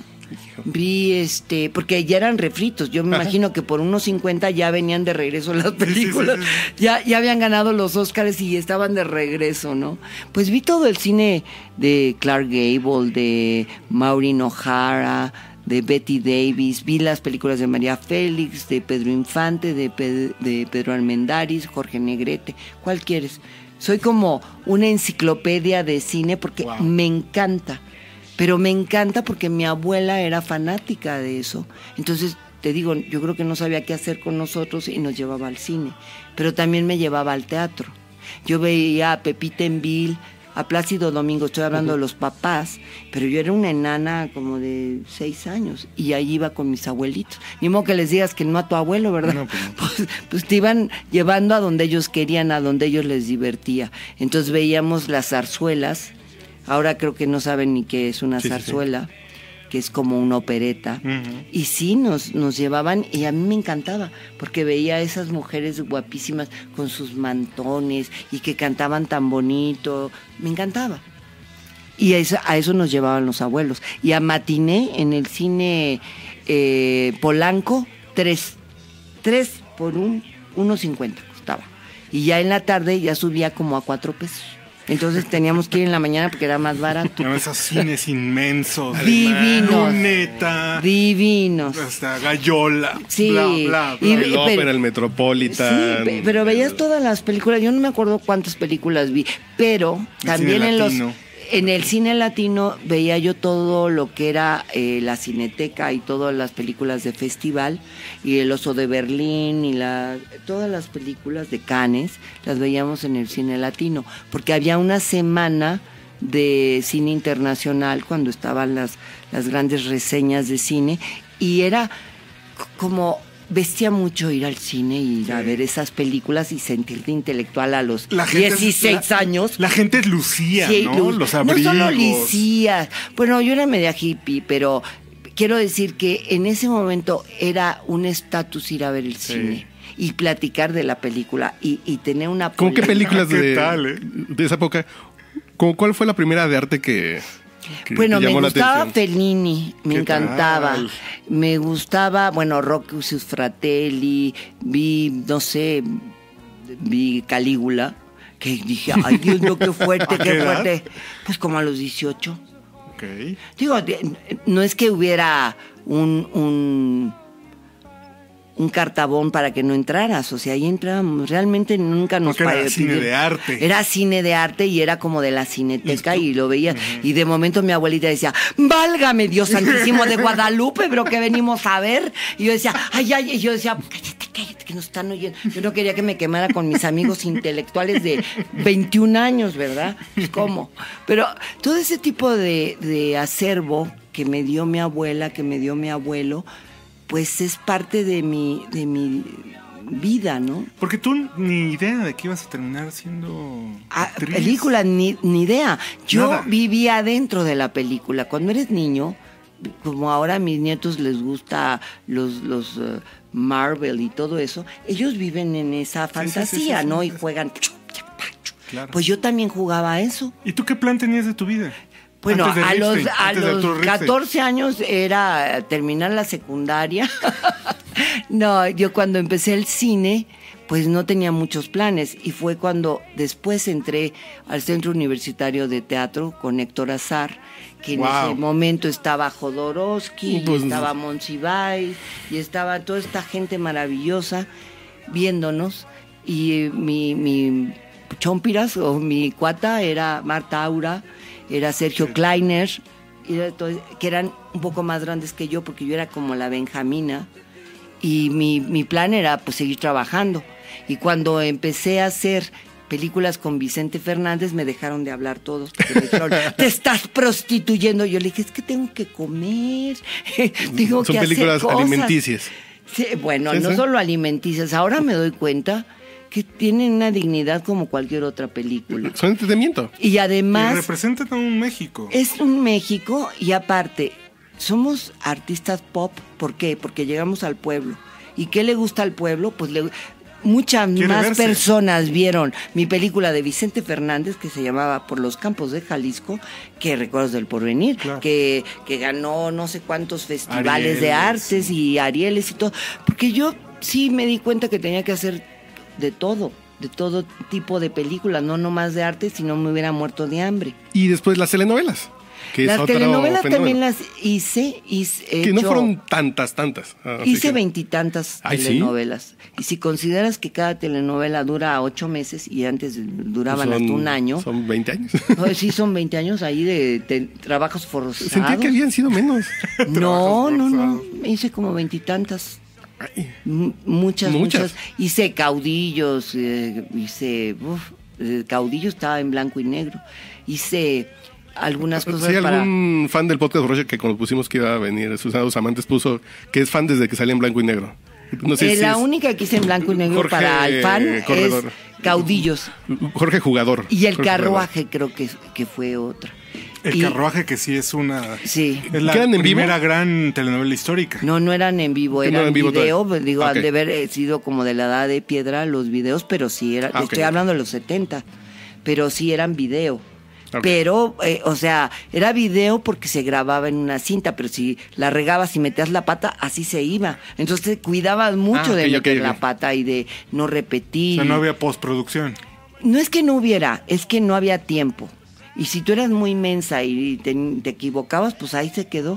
vi este, porque ya eran refritos. Yo me Ajá. imagino que por unos cincuenta ya venían de regreso las películas. Sí, sí, sí. Ya, ya habían ganado los Óscares y estaban de regreso, ¿no? Pues vi todo el cine de Clark Gable, de Maureen O'Hara, de Betty Davis, vi las películas de María Félix, de Pedro Infante, de, Pe- de Pedro Armendáriz, Jorge Negrete, ¿cuál quieres? Soy como una enciclopedia de cine porque wow. me encanta, pero me encanta porque mi abuela era fanática de eso. Entonces, te digo, yo creo que no sabía qué hacer con nosotros y nos llevaba al cine, pero también me llevaba al teatro. Yo veía a Pepita en Bill, a Plácido Domingo, estoy hablando uh-huh. de los papás, pero yo era una enana como de seis años y ahí iba con mis abuelitos. Ni modo que les digas que no a tu abuelo, ¿verdad? No, pues, no. Pues, pues te iban llevando a donde ellos querían, a donde ellos les divertía. Entonces veíamos las zarzuelas, ahora creo que no saben ni qué es una sí, zarzuela, sí, sí. que es como una opereta, uh-huh. y sí, nos, nos llevaban, y a mí me encantaba, porque veía a esas mujeres guapísimas con sus mantones, y que cantaban tan bonito, me encantaba. Y a eso, a eso nos llevaban los abuelos. Y a matiné en el cine eh, Polanco, tres, tres por un, uno cincuenta costaba. Y ya en la tarde ya subía como a cuatro pesos. Entonces teníamos que ir en la mañana porque era más barato. No, esos cines inmensos. Divinos. Luneta. Divinos. Hasta Gallola. Sí. Bla, bla, bla. Y, el ópera, pero, el Metropolitan. Sí, pero veías todas las películas. Yo no me acuerdo cuántas películas vi, pero el también en latino. los... En el cine latino veía yo todo lo que era eh, la Cineteca y todas las películas de festival, y El Oso de Berlín y la, todas las películas de Cannes las veíamos en el cine latino, porque había una semana de cine internacional cuando estaban las, las grandes reseñas de cine, y era c- como... Vestía mucho ir al cine y ir sí. a ver esas películas y sentirte intelectual a los dieciséis la, años. La gente lucía, sí, ¿no? Luz, los abrigos. No solo lucía. Bueno, yo era media hippie, pero quiero decir que en ese momento era un estatus ir a ver el sí. cine. y platicar de la película y, y tener una... ¿Cómo qué películas ¿Qué de, tal, eh? de esa época? ¿Cómo, ¿Cuál fue la primera de arte que, que Bueno, te me llamó la gustaba atención? Fellini, me ¿Qué encantaba. tal? Me gustaba, bueno, Rocco Fratelli, vi, no sé, vi Calígula, que dije, ay Dios mío, qué fuerte, ¿A qué qué edad? fuerte. Pues como a los dieciocho. Ok. Digo, de- no es que hubiera un, un, un cartabón para que no entraras, o sea, ahí entrábamos, realmente nunca nos Porque era pa- cine pidieron- de arte. Era cine de arte y era como de la cineteca y lo veía. Y de momento mi abuelita decía, válgame Dios santísimo de Guadalupe, pero que venimos a ver. Y yo decía, ay, ay, y yo decía, cállate, cállate, que nos están oyendo. Yo no quería que me quemara con mis amigos intelectuales de veintiún años, ¿verdad? Pues, ¿cómo? Pero todo ese tipo de, de acervo que me dio mi abuela, que me dio mi abuelo, pues es parte de mi, de mi vida, ¿no? Porque tú ni idea de que ibas a terminar siendo Ah, actriz. película, ni, ni idea. Yo Nada. vivía dentro de la película. Cuando eres niño, como ahora a mis nietos les gusta los, los eh, Marvel y todo eso, ellos viven en esa sí, fantasía, sí, sí, sí, ¿no? sí, Y sí. juegan. Claro. Pues yo también jugaba a eso. ¿Y tú qué plan tenías de tu vida? Bueno, Antes de a los, Ripstein, a antes de los Arturo Ripstein. catorce años era terminar la secundaria. No, yo cuando empecé el cine, pues no tenía muchos planes. Y fue cuando después entré al Centro Universitario de Teatro con Héctor Azar, que en Wow. ese momento estaba Jodorowsky, y Pues- estaba Monsiváis, y estaba toda esta gente maravillosa viéndonos. Y eh, mi, mi chompiras o mi cuata era Marta Aura, era Sergio Kleiner, y era todo- que eran un poco más grandes que yo porque yo era como la Benjamina y mi, mi plan era pues seguir trabajando. Y cuando empecé a hacer películas con Vicente Fernández me dejaron de hablar todos porque me dijeron, te estás prostituyendo. Yo le dije, es que tengo que comer, tengo Son que hacer películas cosas". alimenticias. Sí, bueno, Sí, no sí. solo alimenticias. Ahora me doy cuenta que tienen una dignidad como cualquier otra película. Son entretenimiento. Y Y además representan a un México. es un México y aparte somos artistas pop. ¿Por qué? Porque llegamos al pueblo. ¿Y qué le gusta al pueblo? Pues le, muchas Quiere más verse. personas vieron mi película de Vicente Fernández que se llamaba Por los Campos de Jalisco que Recuerdos del Porvenir, Claro. que, que ganó no sé cuántos festivales de Arieles. artes y Arieles y todo. Porque yo sí me di cuenta que tenía que hacer de todo, de todo tipo de películas, no nomás de arte, si no me hubiera muerto de hambre. Y después las telenovelas. Que Las es otro telenovelas fenómeno. también las hice. hice Que no hecho- fueron tantas, tantas. Así Hice que- veintitantas Ay, ¿sí? telenovelas. Y si consideras que cada telenovela dura ocho meses y antes duraban Son- hasta un año, Son veinte años. no, sí son veinte años ahí de, de trabajos forzados. Sentía que habían sido menos. No, no, no. forzados. Hice como veintitantas. Ay, M- Muchas, muchas, Muchas. Hice caudillos, eh, hice. Uf, eh, caudillo estaba en blanco y negro. Hice algunas cosas Si hay para. algún fan del podcast Borracho que cuando pusimos que iba a venir, Susana Dos Amantes puso que es fan desde que salía en blanco y negro. No sé Eh, si la es única que hice en blanco y negro Jorge para el fan Corredor. es Caudillos. Jorge Jugador. Y el Jorge carruaje creo que, que fue otra. El Y- carruaje que sí es una... Sí. Es la ¿Quedan en vivo? primera gran telenovela histórica. No, no eran en vivo, Que no eran eran en vivo video. todavía. pues, digo, Ok. han de haber eh, sido como de la edad de piedra los videos, pero sí era. Ah, ok. Estoy hablando de los setenta, pero sí eran video. Ok. Pero, eh, o sea, era video porque se grababa en una cinta, pero si la regabas y metías la pata, así se iba. Entonces cuidabas mucho Ah, de ok, ok, meter ok. la pata y de no O repetir. sea, no había postproducción. No es que no hubiera, es que no había tiempo. Y si tú eras muy mensa y te, te equivocabas, pues ahí se quedó.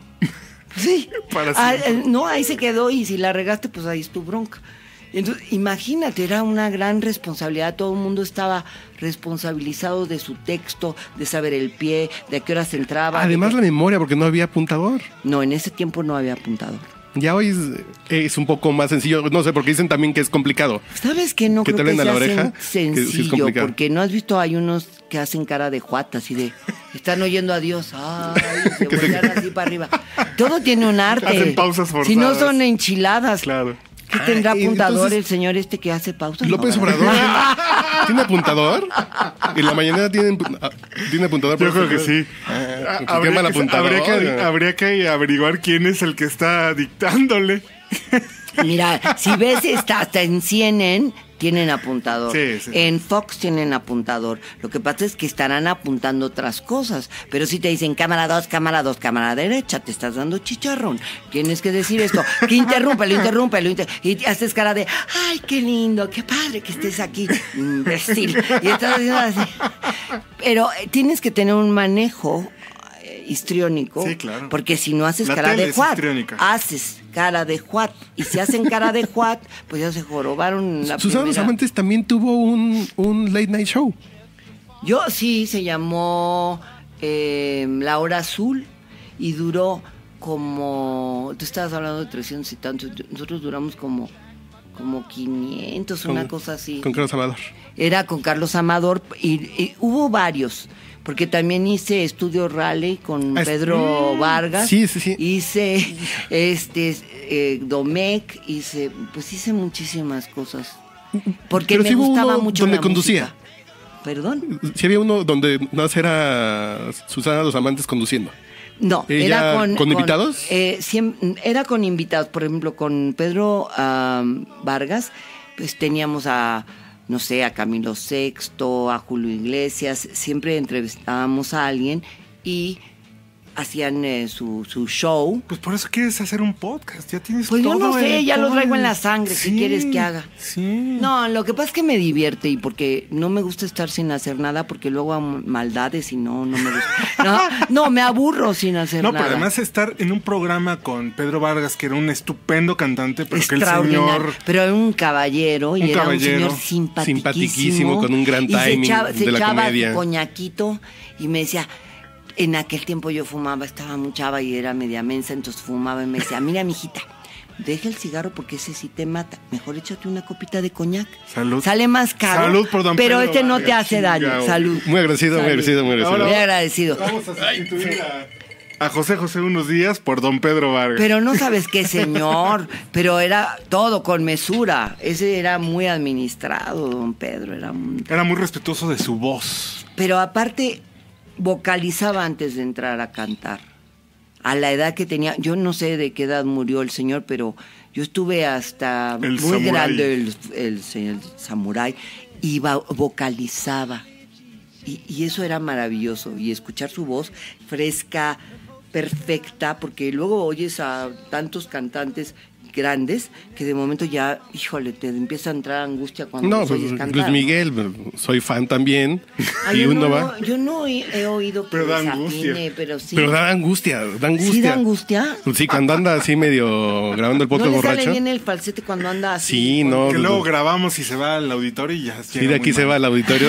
Sí. Para Ah, siempre. eh, no, ahí se quedó y si la regaste, pues ahí es tu bronca. Entonces, imagínate, era una gran responsabilidad. Todo el mundo estaba responsabilizado de su texto, de saber el pie, de a qué horas entraba. Además de la memoria, porque no había apuntador. que- No, en ese tiempo no había apuntador. Ya hoy es, es un poco más sencillo. No sé, porque dicen también que es complicado. ¿Sabes qué? No ¿Que creo te que leen a sea la oreja? sen- Que sí es sencillo, complicado. porque no has visto, hay unos que hacen cara de juata, así de, están oyendo a Dios, ay, se Que te- voltean así para arriba. Todo tiene un arte. Hacen pausas Si no forzadas. son enchiladas. Claro. ¿Qué tendrá Ah, y apuntador entonces- el señor este que hace pausas? López No, Obrador ¿verdad? tiene, ¿tiene apuntador. En la mañana tiene, ah, tiene apuntador. Yo pero- creo que sí. Ah, pues, Habría qué mal que, apuntador. habría, que, habría que averiguar quién es el que está dictándole. Mira, si ves está, hasta en C N N tienen apuntador. Sí, sí. En Fox tienen apuntador. Lo que pasa es que estarán apuntando otras cosas. Pero si te dicen cámara dos, cámara dos, cámara derecha, te estás dando chicharrón. Tienes que decir esto. Que interrúmpelo, interrúmpelo. Inter y haces cara de, ay, qué lindo, qué padre que estés aquí, imbécil. Y estás haciendo así. Pero eh, tienes que tener un manejo histriónico, sí, claro. Porque si no haces La cara tele de es juat, histriónica. haces cara de juat, y si hacen cara de juat, pues ya se jorobaron la Susana Los primera. Amantes también tuvo un, un late night show. Yo sí, se llamó eh, La Hora Azul y duró como, tú estabas hablando de trescientos y tantos, nosotros duramos como, como quinientos, Con- una cosa así. Con Carlos Amador. Era con Carlos Amador y, y hubo varios, porque también hice Estudio Raleigh con Ah, es- Pedro Vargas. Sí, sí, sí. Hice este eh, Domecq, hice, pues hice muchísimas cosas. Porque Pero me sí hubo gustaba uno mucho donde la conducía. música. ¿Perdón? Sí había uno donde más era Susana Los Amantes conduciendo. No, ¿Ella era con... con invitados? eh, siem- era con invitados, por ejemplo, con Pedro um, Vargas, pues teníamos a, no sé, a Camilo Sexto, a Julio Iglesias, siempre entrevistábamos a alguien y hacían eh, su, su show. Pues por eso quieres hacer un podcast. Ya tienes Pues yo todo no sé, el- ya lo todo traigo en el- la sangre, ¿qué Sí, quieres que haga? Sí. No, lo que pasa es que me divierte y porque no me gusta estar sin hacer nada porque luego hago maldades y no, no me gusta. No, no, me aburro sin hacer No, nada. pero además estar en un programa con Pedro Vargas, que era un estupendo cantante, pero que el Extraordinario. señor... Pero era un caballero y Un era caballero. un señor simpaticísimo. Simpaticísimo, con un gran Y se timing echaba, se de la echaba comedia. su coñaquito y me decía, en aquel tiempo yo fumaba, estaba muy chava y era media mensa, entonces fumaba y me decía, mira, mijita, deja el cigarro porque ese sí te mata. Mejor échate una copita de coñac. Salud. Sale más caro. Salud por don Pero Pedro este no te Vargas, hace daño. chingao. Salud. Muy agradecido, muy Salud. agradecido, muy agradecido. Ahora- Muy agradecido. Vamos a sustituir a, a José José unos días por don Pedro Vargas. Pero no sabes qué señor, pero era todo con mesura. Ese era muy administrado, don Pedro, era un... Era muy respetuoso de su voz. Pero aparte vocalizaba antes de entrar a cantar. A la edad que tenía, yo no sé de qué edad murió el señor, pero yo estuve hasta El muy samurái. grande el, el señor samurái y va- vocalizaba. Y, y eso era maravilloso. Y escuchar su voz fresca, perfecta, porque luego oyes a tantos cantantes grandes que de momento ya, híjole, te empieza a entrar angustia cuando No, los pues oyes cantar. Luis ¿no? Miguel, soy fan también. Ah, y yo, uno no, va. yo no he, he oído que Pero da desafine, angustia. pero sí. Pero da angustia, da angustia. ¿Sí da angustia? Sí, cuando anda así medio grabando el ¿No podcast le sale borracho. bien el falsete cuando anda así? Sí, no. Que pues, luego grabamos y se va al auditorio y ya. Sí, de aquí se va al auditorio.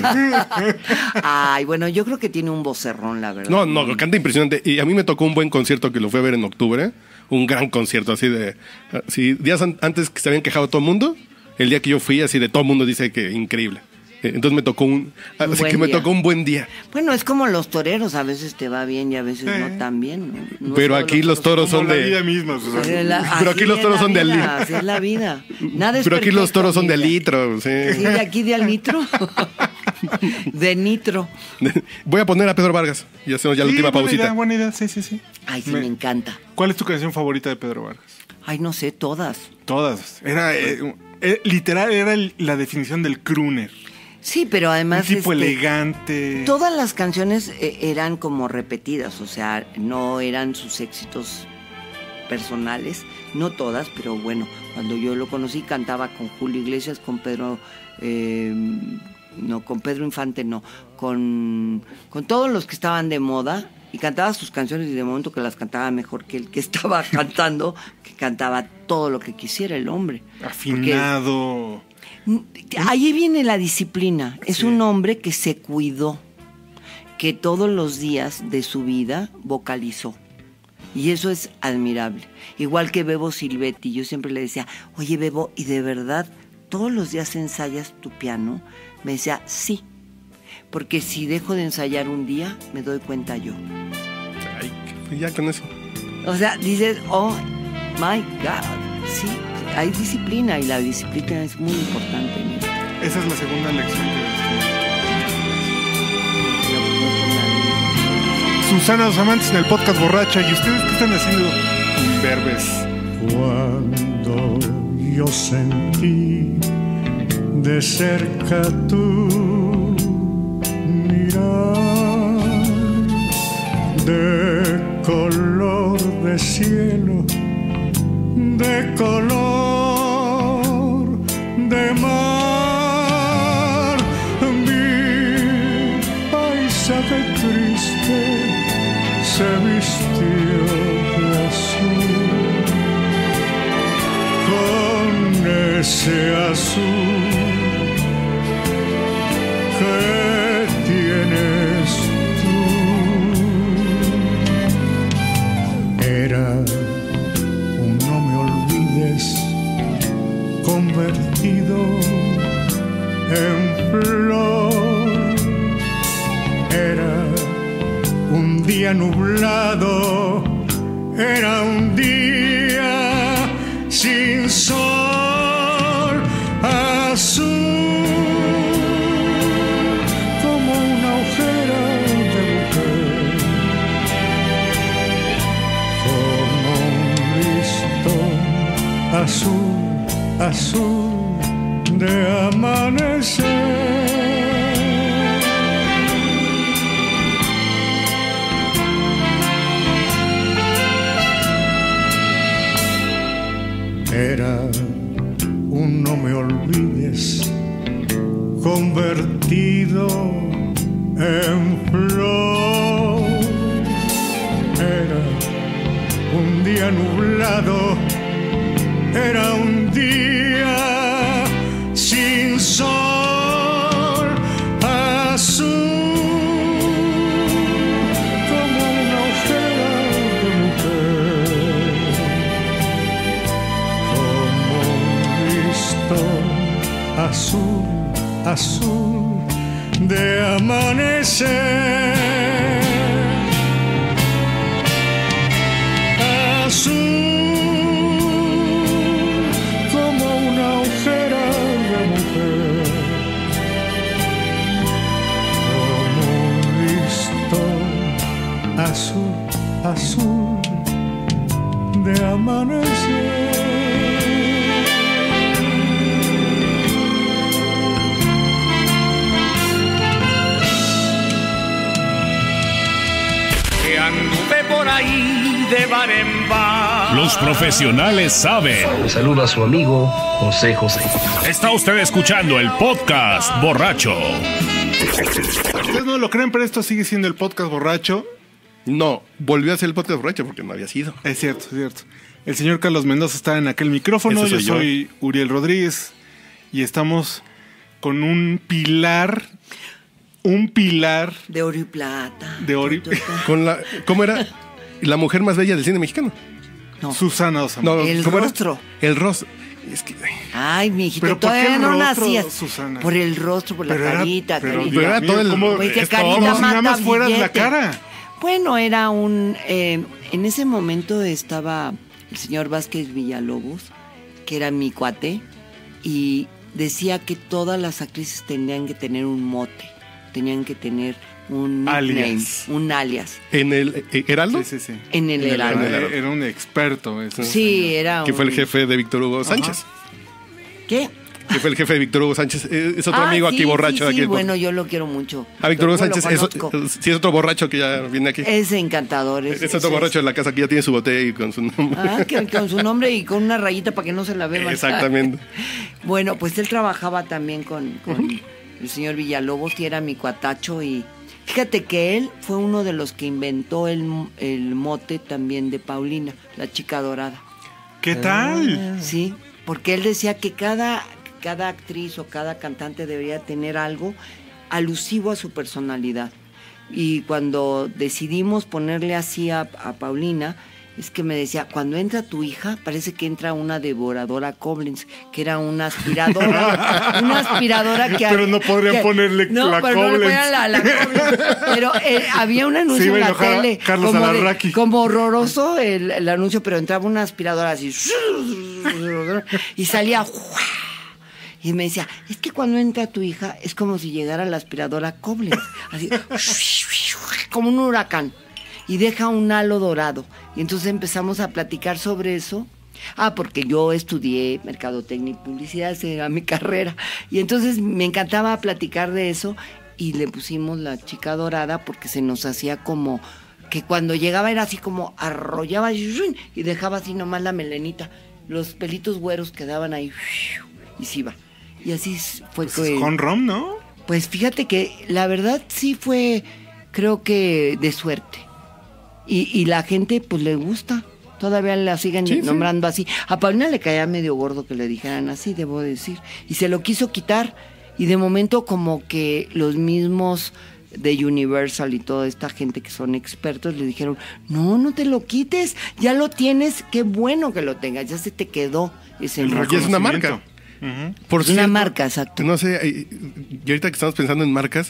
Ay, bueno, yo creo que tiene un vocerrón, la verdad. No, no, canta impresionante. Y a mí me tocó un buen concierto que lo fui a ver en octubre. Un gran concierto, así de... Así, días an- antes que se habían quejado todo el mundo, el día que yo fui, así de todo el mundo dice que increíble. Eh, Entonces me tocó un... Así buen que me día. tocó un buen día. Bueno, es como los toreros, a veces te va bien y a veces Sí. no tan bien. ¿no? No Pero todos aquí los toros Como son la de... vida misma, Susana. Así es la- Pero así aquí los es toros la son de al vida, litro. Así es la vida. Nada es Pero aquí los perfecto, toros son de al amiga. litro. Sí. Sí, de aquí de al litro. De nitro. Voy a poner a Pedro Vargas. Y hacemos ya la Sí, última buena pausita. idea, buena idea, sí, sí, sí. Ay, sí, Me- me encanta. ¿Cuál es tu canción favorita de Pedro Vargas? Ay, no sé, todas. Todas. Era, eh, eh, literal, era el- la definición del crooner. Sí, pero además... Un tipo este, elegante. Todas las canciones eh, eran como repetidas, o sea, no eran sus éxitos personales, no todas, pero bueno, cuando yo lo conocí cantaba con Julio Iglesias, con Pedro, eh, no, con Pedro Infante no, con, con todos los que estaban de moda y cantaba sus canciones y de momento que las cantaba mejor que el que estaba cantando, que cantaba todo lo que quisiera el hombre. Porque- Afinado. Ahí viene la disciplina. Es Sí. un hombre que se cuidó, que todos los días de su vida vocalizó. Y eso es admirable. Igual que Bebo Silvetti, yo siempre le decía, oye Bebo, ¿y de verdad todos los días ensayas tu piano? Me decía, sí, porque si dejo de ensayar un día, me doy cuenta yo. Ay, pues ya con eso. O sea, dices, oh my God, sí, hay disciplina y la disciplina es muy importante. Mira. Esa es la segunda lección que Susana Los Amantes en el podcast borracho. ¿Y ustedes qué están haciendo? Imberbes. Cuando yo sentí de cerca tu mirar, de color de cielo, de color de mar, mi paisaje triste se vistió de azul, con ese azul que tienes tú. Era un no me olvides convertido en flor, era un día nublado, era un día sin sol, azul como una ojera de mujer, como un listón azul, azul de amanecer. Era un no me olvides convertido en flor, era un día nublado, era un día sin sol, azul como una ojera de mujer, como un listón azul, azul de amanecer, azul como una ojera de mujer, como un listón azul, azul de amanecer. Que anduve por ahí de bar en bar. Los profesionales saben. Le saluda a su amigo José José. Está usted escuchando el podcast borracho. Ustedes no lo creen, pero esto sigue siendo el podcast borracho. No, volvió a ser el podcast borracho porque no había sido. Es cierto, es cierto. El señor Carlos Mendoza está en aquel micrófono. Ese soy yo yo. soy Uriel Rodríguez. Y estamos con un pilar. Un pilar De oro y plata. de oro. y- Con la, ¿cómo era? La mujer más bella del cine mexicano. No. Susana Osa. No, El ¿cómo era? rostro. El rostro. Es que, Ay, mi hijito, ¿Pero por qué todavía el no rostro, nacías. Susana? Por el rostro, por la Pero era- carita, pero carita. Pero era Dios todo el- mío, ¿cómo- Güey, que es carita todo. como si nada mata más fueras la billete. cara. Bueno, era un... eh, en ese momento estaba el señor Vázquez Villalobos, que era mi cuate, y decía que todas las actrices tenían que tener un mote, tenían que tener un nickname, Alias. un alias. ¿En el eh, Heraldo? Sí, sí, sí. En el Heraldo. Era, era un experto. Eso. Sí, era un... Que fue el jefe de Víctor Hugo Sánchez. ¿Qué? Que fue el jefe de Víctor Hugo Sánchez. Eh, Es otro Ah, amigo sí, aquí borracho. sí, de aquí sí, del bueno, podcast. yo lo quiero mucho. Ah, Víctor Hugo Yo lo Sánchez es, conozco. es- sí es otro borracho que ya viene aquí. Es encantador. Es, Es otro es- borracho de la casa que ya tiene su botella y con su nombre. Ah, que, con su nombre y con una rayita para que no se la vea más. Exactamente. Bueno, pues él trabajaba también con, con el señor Villalobos, que era mi cuatacho, y fíjate que él fue uno de los que inventó el, el mote también de Paulina, la chica dorada. ¿Qué tal? Sí, porque él decía que cada, cada actriz o cada cantante debería tener algo alusivo a su personalidad. Y cuando decidimos ponerle así a, a Paulina, es que me decía, cuando entra tu hija, parece que entra una devoradora Koblenz, que era una aspiradora, una aspiradora que... Pero no podrían que- ponerle no, la pero no le Koblenz. ponían la, la Koblenz. Pero eh, había un Se anuncio iba en a la enojar a tele, Carlos como, de- Alarraqui. como horroroso el, el anuncio, pero entraba una aspiradora así, y salía... Y me decía, es que cuando entra tu hija es como si llegara la aspiradora Koblenz, así, como un huracán, y deja un halo dorado. Y entonces empezamos a platicar sobre eso. Ah, porque yo estudié mercadotecnia y publicidad, esa era mi carrera. Y entonces me encantaba platicar de eso y le pusimos La Chica Dorada porque se nos hacía como que cuando llegaba era así como arrollaba y dejaba así nomás la melenita. Los pelitos güeros quedaban ahí y se iba. Y así fue Pues que... es con rom, ¿no? Pues fíjate que la verdad sí fue, creo que de suerte. Y, y la gente pues le gusta. Todavía la siguen Sí, nombrando así. A Paulina le caía medio gordo que le dijeran así, debo decir. Y se lo quiso quitar. Y de momento como que los mismos de Universal y toda esta gente que son expertos le dijeron, no, no te lo quites, ya lo tienes, qué bueno que lo tengas, ya se te quedó ese El nombre. Y es una marca. Ujú. Por Es una cierto, marca, exacto. No sé, eh, y ahorita que estamos pensando en marcas,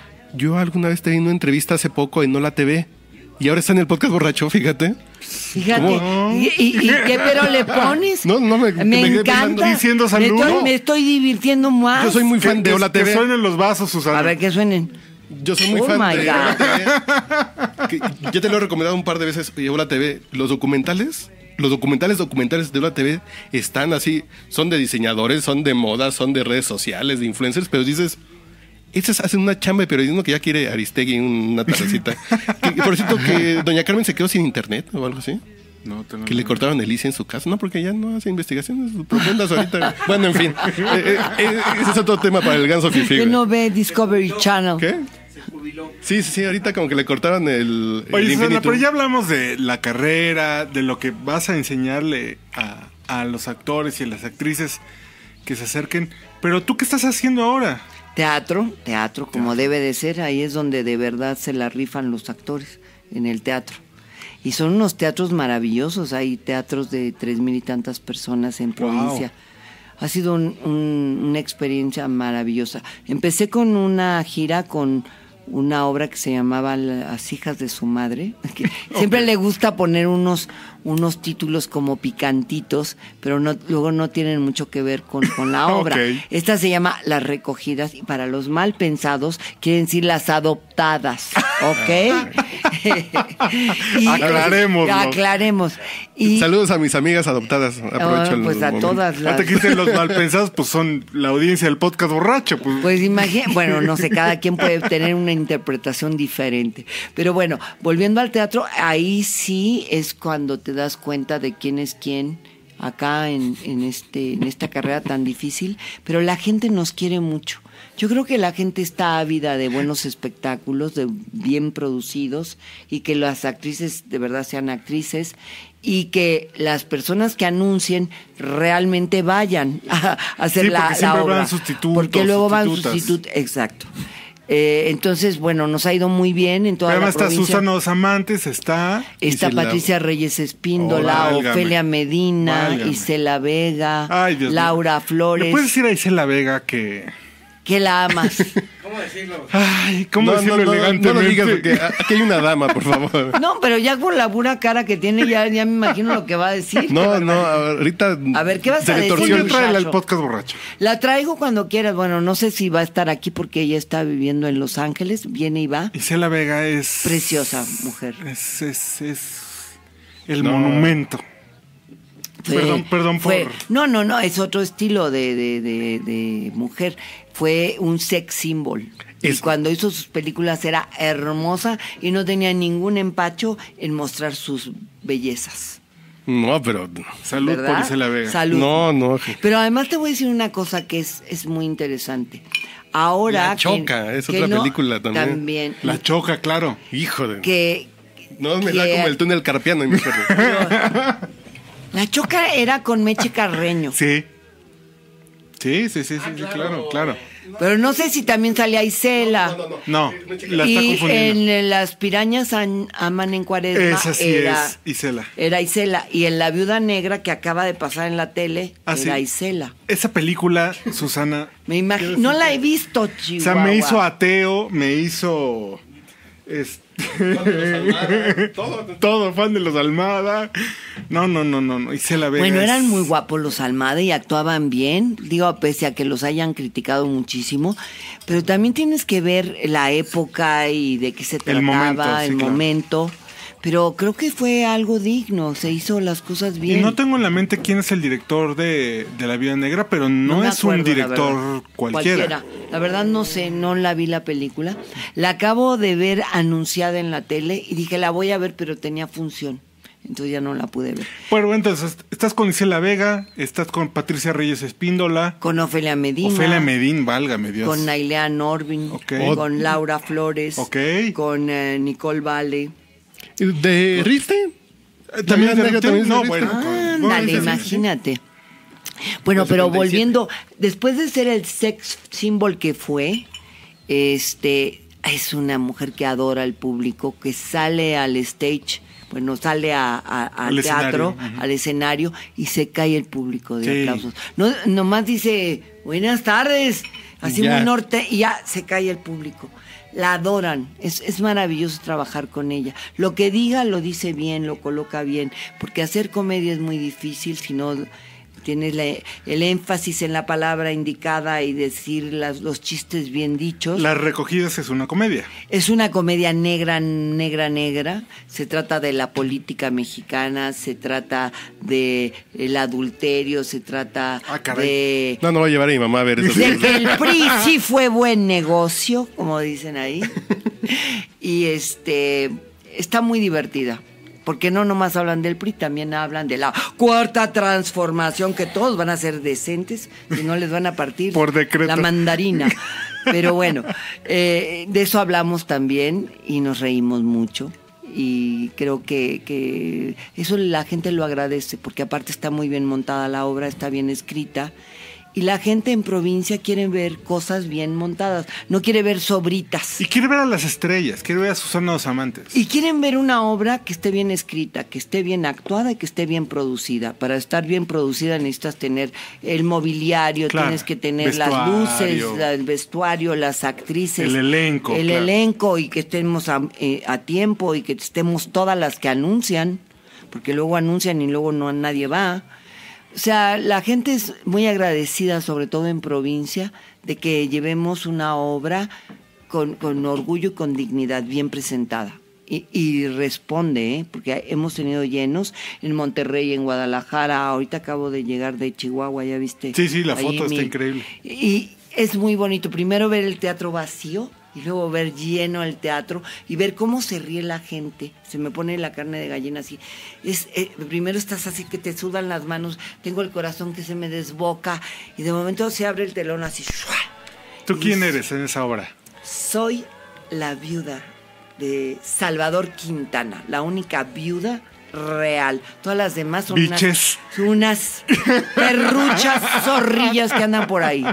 yo alguna vez te vi en una entrevista hace poco en Hola T V y ahora está en el podcast borracho, fíjate. Fíjate, ¿Cómo? ¿y, y, y qué pero le pones? No, no, me- me, me quedé encanta. pensando, diciendo me, salud. estoy, No. me estoy divirtiendo más. Yo soy muy fan de Que- Hola que T V. suenen los vasos, Susana. A ver, que suenen. Yo soy muy Oh fan my de God. Hola T V. Que ya te lo he recomendado un par de veces. Oye, Hola T V, los documentales, los documentales documentales de Hola T V están así, son de diseñadores, son de moda, son de redes sociales, de influencers, pero dices, estos hacen una chamba de periodismo que ya quiere Aristegui en una tardecita. Que, por cierto, que doña Carmen se quedó sin internet o algo así. No, te- Que le cortaron el I C E en su casa. No, porque ya no hace investigaciones profundas ahorita. Bueno, en fin. Eh, eh, eh, ese es otro tema para el ganso Fifi. Que güey. no ve Discovery Channel. ¿Qué? Sí, sí, sí, ahorita como que le cortaron el, el Oye, Susana, Infinitum. pero ya hablamos de la carrera, de lo que vas a enseñarle a, a los actores y a las actrices que se acerquen. Pero tú, ¿qué estás haciendo ahora? Teatro, teatro, como debe de ser. Ahí es donde de verdad se la rifan los actores, en el teatro. Y son unos teatros maravillosos. Hay teatros de tres mil y tantas personas en provincia. Ha sido un- un- una experiencia maravillosa. Empecé con una gira con una obra que se llamaba Las hijas de su madre. Que siempre le gusta poner unos, unos títulos como picantitos, pero no, luego no tienen mucho que ver con, con la obra. Ok. Esta se llama Las recogidas y para los mal pensados quieren decir las adoptadas, ¿ok? Y- Aclarémoslo. Aclaremos. Y, Saludos a mis amigas adoptadas. Aprovecho Ah, el pues a momento. todas las... Ahorita que dicen los mal pensados, pues son la audiencia del podcast borracho. Pues, Pues imagina, bueno, no sé, cada quien puede tener una interpretación diferente. Pero bueno, volviendo al teatro, ahí sí es cuando te das cuenta de quién es quién acá en, en, este, en esta carrera tan difícil. Pero la gente nos quiere mucho. Yo creo que la gente está ávida de buenos espectáculos, de bien producidos, y que las actrices de verdad sean actrices, y que las personas que anuncien realmente vayan a, a hacer Sí, la, porque la siempre obra. van sustitutos, Porque luego van sustitutas. sustitutos, exacto. Eh, entonces, bueno, nos ha ido muy bien en toda además la está provincia. Susana Dos Amantes, está... Está Isela- Patricia Reyes Espíndola, Oh, válgame. Ofelia Medina, Válgame. Isela Vega, Ay, Dios mío. Laura ¿Le Flores, puedes decir a Isela Vega que... que la amas. Ay, ¿cómo No, decirlo no, no, elegantemente? no lo digas porque aquí hay una dama, por favor. No, pero ya con la pura cara que tiene, ya, ya me imagino lo que va a decir. No, no, ahorita. A ver, ¿qué vas se a le decir, torció el- ¿Quién trae al muchacho? podcast borracho? La traigo cuando quieras. Bueno, no sé si va a estar aquí porque ella está viviendo en Los Ángeles. Viene y va. Isela Vega es... Preciosa mujer. Es, es, es el No. monumento. Fue- Perdón, perdón fue- por... No, no, no, es otro estilo de, de, de, de mujer. Fue un sex symbol. Y Es- cuando hizo sus películas era hermosa y no tenía ningún empacho en mostrar sus bellezas. No, pero. Salud ¿Verdad? por Isela Vega. Salud. No, no. Pero además te voy a decir una cosa que es, es muy interesante. Ahora La que- Choca, es que otra no- película también. También. La Choca, claro. Hijo de. Que, No, me da que- como el túnel carpiano y me acuerdo. La Choca era con Meche Carreño. Sí. Sí, sí, sí, sí, sí, claro, claro. Pero no sé si también salía Isela. No, la está Y confundiendo. en Las pirañas an- aman en cuaresma Esa sí era, es Isela. era Isela. Y en La viuda negra que acaba de pasar en la tele Ah, era sí. Isela. Esa película, Susana, Me imagino, no la he visto, o Chihuahua. sea, me hizo ateo, me hizo... Este, Todo. todo fan de los Almada. No, no, no, no, no. Isela Vega. Bueno, es- eran muy guapos los Almada y actuaban bien, digo, pese a que los hayan criticado muchísimo, pero también tienes que ver la época y de qué se trataba, El el momento, momento. sí, claro. pero creo que fue algo digno, se hizo las cosas bien. Y no tengo en la mente quién es el director de, de La Viuda Negra, pero no, no es acuerdo, un director cualquiera. cualquiera. La verdad no sé, no la vi la película. La acabo de ver anunciada en la tele y dije, la voy a ver, pero tenía función. Entonces ya no la pude ver. Bueno, entonces, estás con Isela Vega, estás con Patricia Reyes Espíndola. Con Ofelia Medina. Ofelia Medina, válgame Dios. Con Nailea Norvin. Okay. Con Laura Flores. Okay. Con uh, Nicole Vale. ¿De Riste? ¿También de Riste? No, bueno. Ah, dale, imagínate. Bueno, pues pero volviendo, después de ser el sex symbol que fue, este, es una mujer que adora al público, que sale al stage, bueno, sale a, a, al teatro, escenario. al escenario, y se cae el público de sí. aplausos. No, nomás dice, buenas tardes, así ya. muy norte, y ya se cae el público. La adoran, es, es maravilloso trabajar con ella. Lo que diga lo dice bien, lo coloca bien, porque hacer comedia es muy difícil si no tienes la, el énfasis en la palabra indicada y decir las, los chistes bien dichos. Las Recogidas es una comedia. Es una comedia negra, negra, negra. Se trata de la política mexicana, se trata de el adulterio, se trata ah, de... No, no voy a llevar a mi mamá a ver eso. De que el P R I sí fue buen negocio, como dicen ahí. Y este está muy divertida. Porque no nomás hablan del P R I, también hablan de la cuarta transformación, que todos van a ser decentes y no les van a partir por decreto la mandarina. Pero bueno, eh, de eso hablamos también y nos reímos mucho. Y creo que, que eso la gente lo agradece, porque aparte está muy bien montada la obra, está bien escrita. Y la gente en provincia quiere ver cosas bien montadas, no quiere ver sobritas. Y quiere ver a las estrellas, quiere ver a Susana Dos Amantes. Y quieren ver una obra que esté bien escrita, que esté bien actuada y que esté bien producida. Para estar bien producida necesitas tener el mobiliario, claro, tienes que tener vestuario, las luces, el vestuario, las actrices. El elenco. El claro. elenco y que estemos a, eh, a tiempo y que estemos todas las que anuncian, porque luego anuncian y luego no nadie va. O sea, la gente es muy agradecida, sobre todo en provincia, de que llevemos una obra con, con orgullo y con dignidad, bien presentada. Y, y responde, ¿eh? Porque hemos tenido llenos en Monterrey, en Guadalajara. Ahorita acabo de llegar de Chihuahua, ¿ya viste? Sí, sí, la foto está increíble. Y es muy bonito. Primero ver el teatro vacío y luego ver lleno el teatro y ver cómo se ríe la gente. Se me pone la carne de gallina así. Es, eh, primero estás así que te sudan las manos, tengo el corazón que se me desboca y de momento se abre el telón así. ¿Tú quién eres en esa obra? Soy la viuda de Salvador Quintana, la única viuda real. Todas las demás son unas, unas perruchas zorrillas que andan por ahí.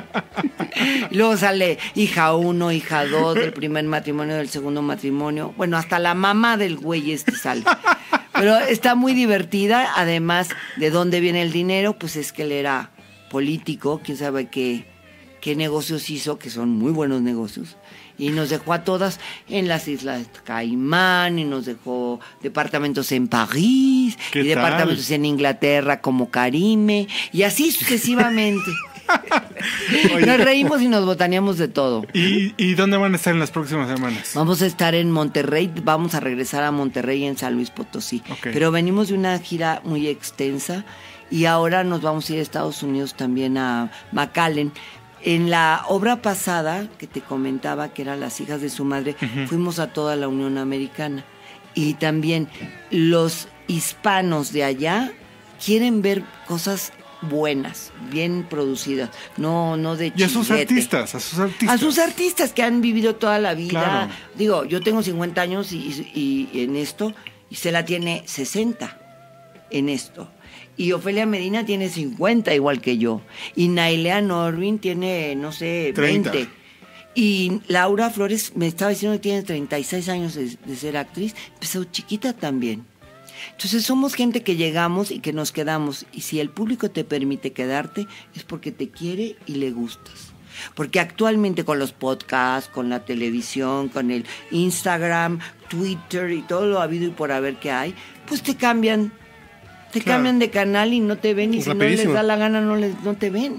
Y luego sale hija uno, hija dos, del primer matrimonio, del segundo matrimonio. Bueno, hasta la mamá del güey este sale. Pero está muy divertida. Además, ¿de dónde viene el dinero? Pues es que él era político, quién sabe qué, qué negocios hizo, que son muy buenos negocios. Y nos dejó a todas en las Islas Caimán, y nos dejó departamentos en París, y tal? departamentos en Inglaterra como Carime, y así sucesivamente. Nos reímos y nos botaneamos de todo. ¿Y, ¿Y dónde van a estar en las próximas semanas? Vamos a estar en Monterrey, vamos a regresar a Monterrey en San Luis Potosí. Okay. Pero venimos de una gira muy extensa y ahora nos vamos a ir a Estados Unidos también, a McAllen. En la obra pasada, que te comentaba, que era Las hijas de su madre, uh-huh. fuimos a toda la Unión Americana. Y también los hispanos de allá quieren ver cosas buenas, bien producidas, no, no de chillete. Y a sus artistas, a sus artistas. A sus artistas que han vivido toda la vida. Claro. Digo, yo tengo cincuenta años y, y, y en esto, y Cela tiene sesenta en esto. Y Ofelia Medina tiene cincuenta, igual que yo. Y Nailea Norvin tiene, no sé, treinta. veinte. Y Laura Flores me estaba diciendo que tiene treinta y seis años de, de ser actriz. Empezó chiquita también. Entonces somos gente que llegamos y que nos quedamos. Y si el público te permite quedarte, es porque te quiere y le gustas. Porque actualmente con los podcasts, con la televisión, con el Instagram, Twitter y todo lo habido y por haber que hay, pues te cambian. Te claro. cambian de canal y no te ven, y si no les da la gana no les no te ven.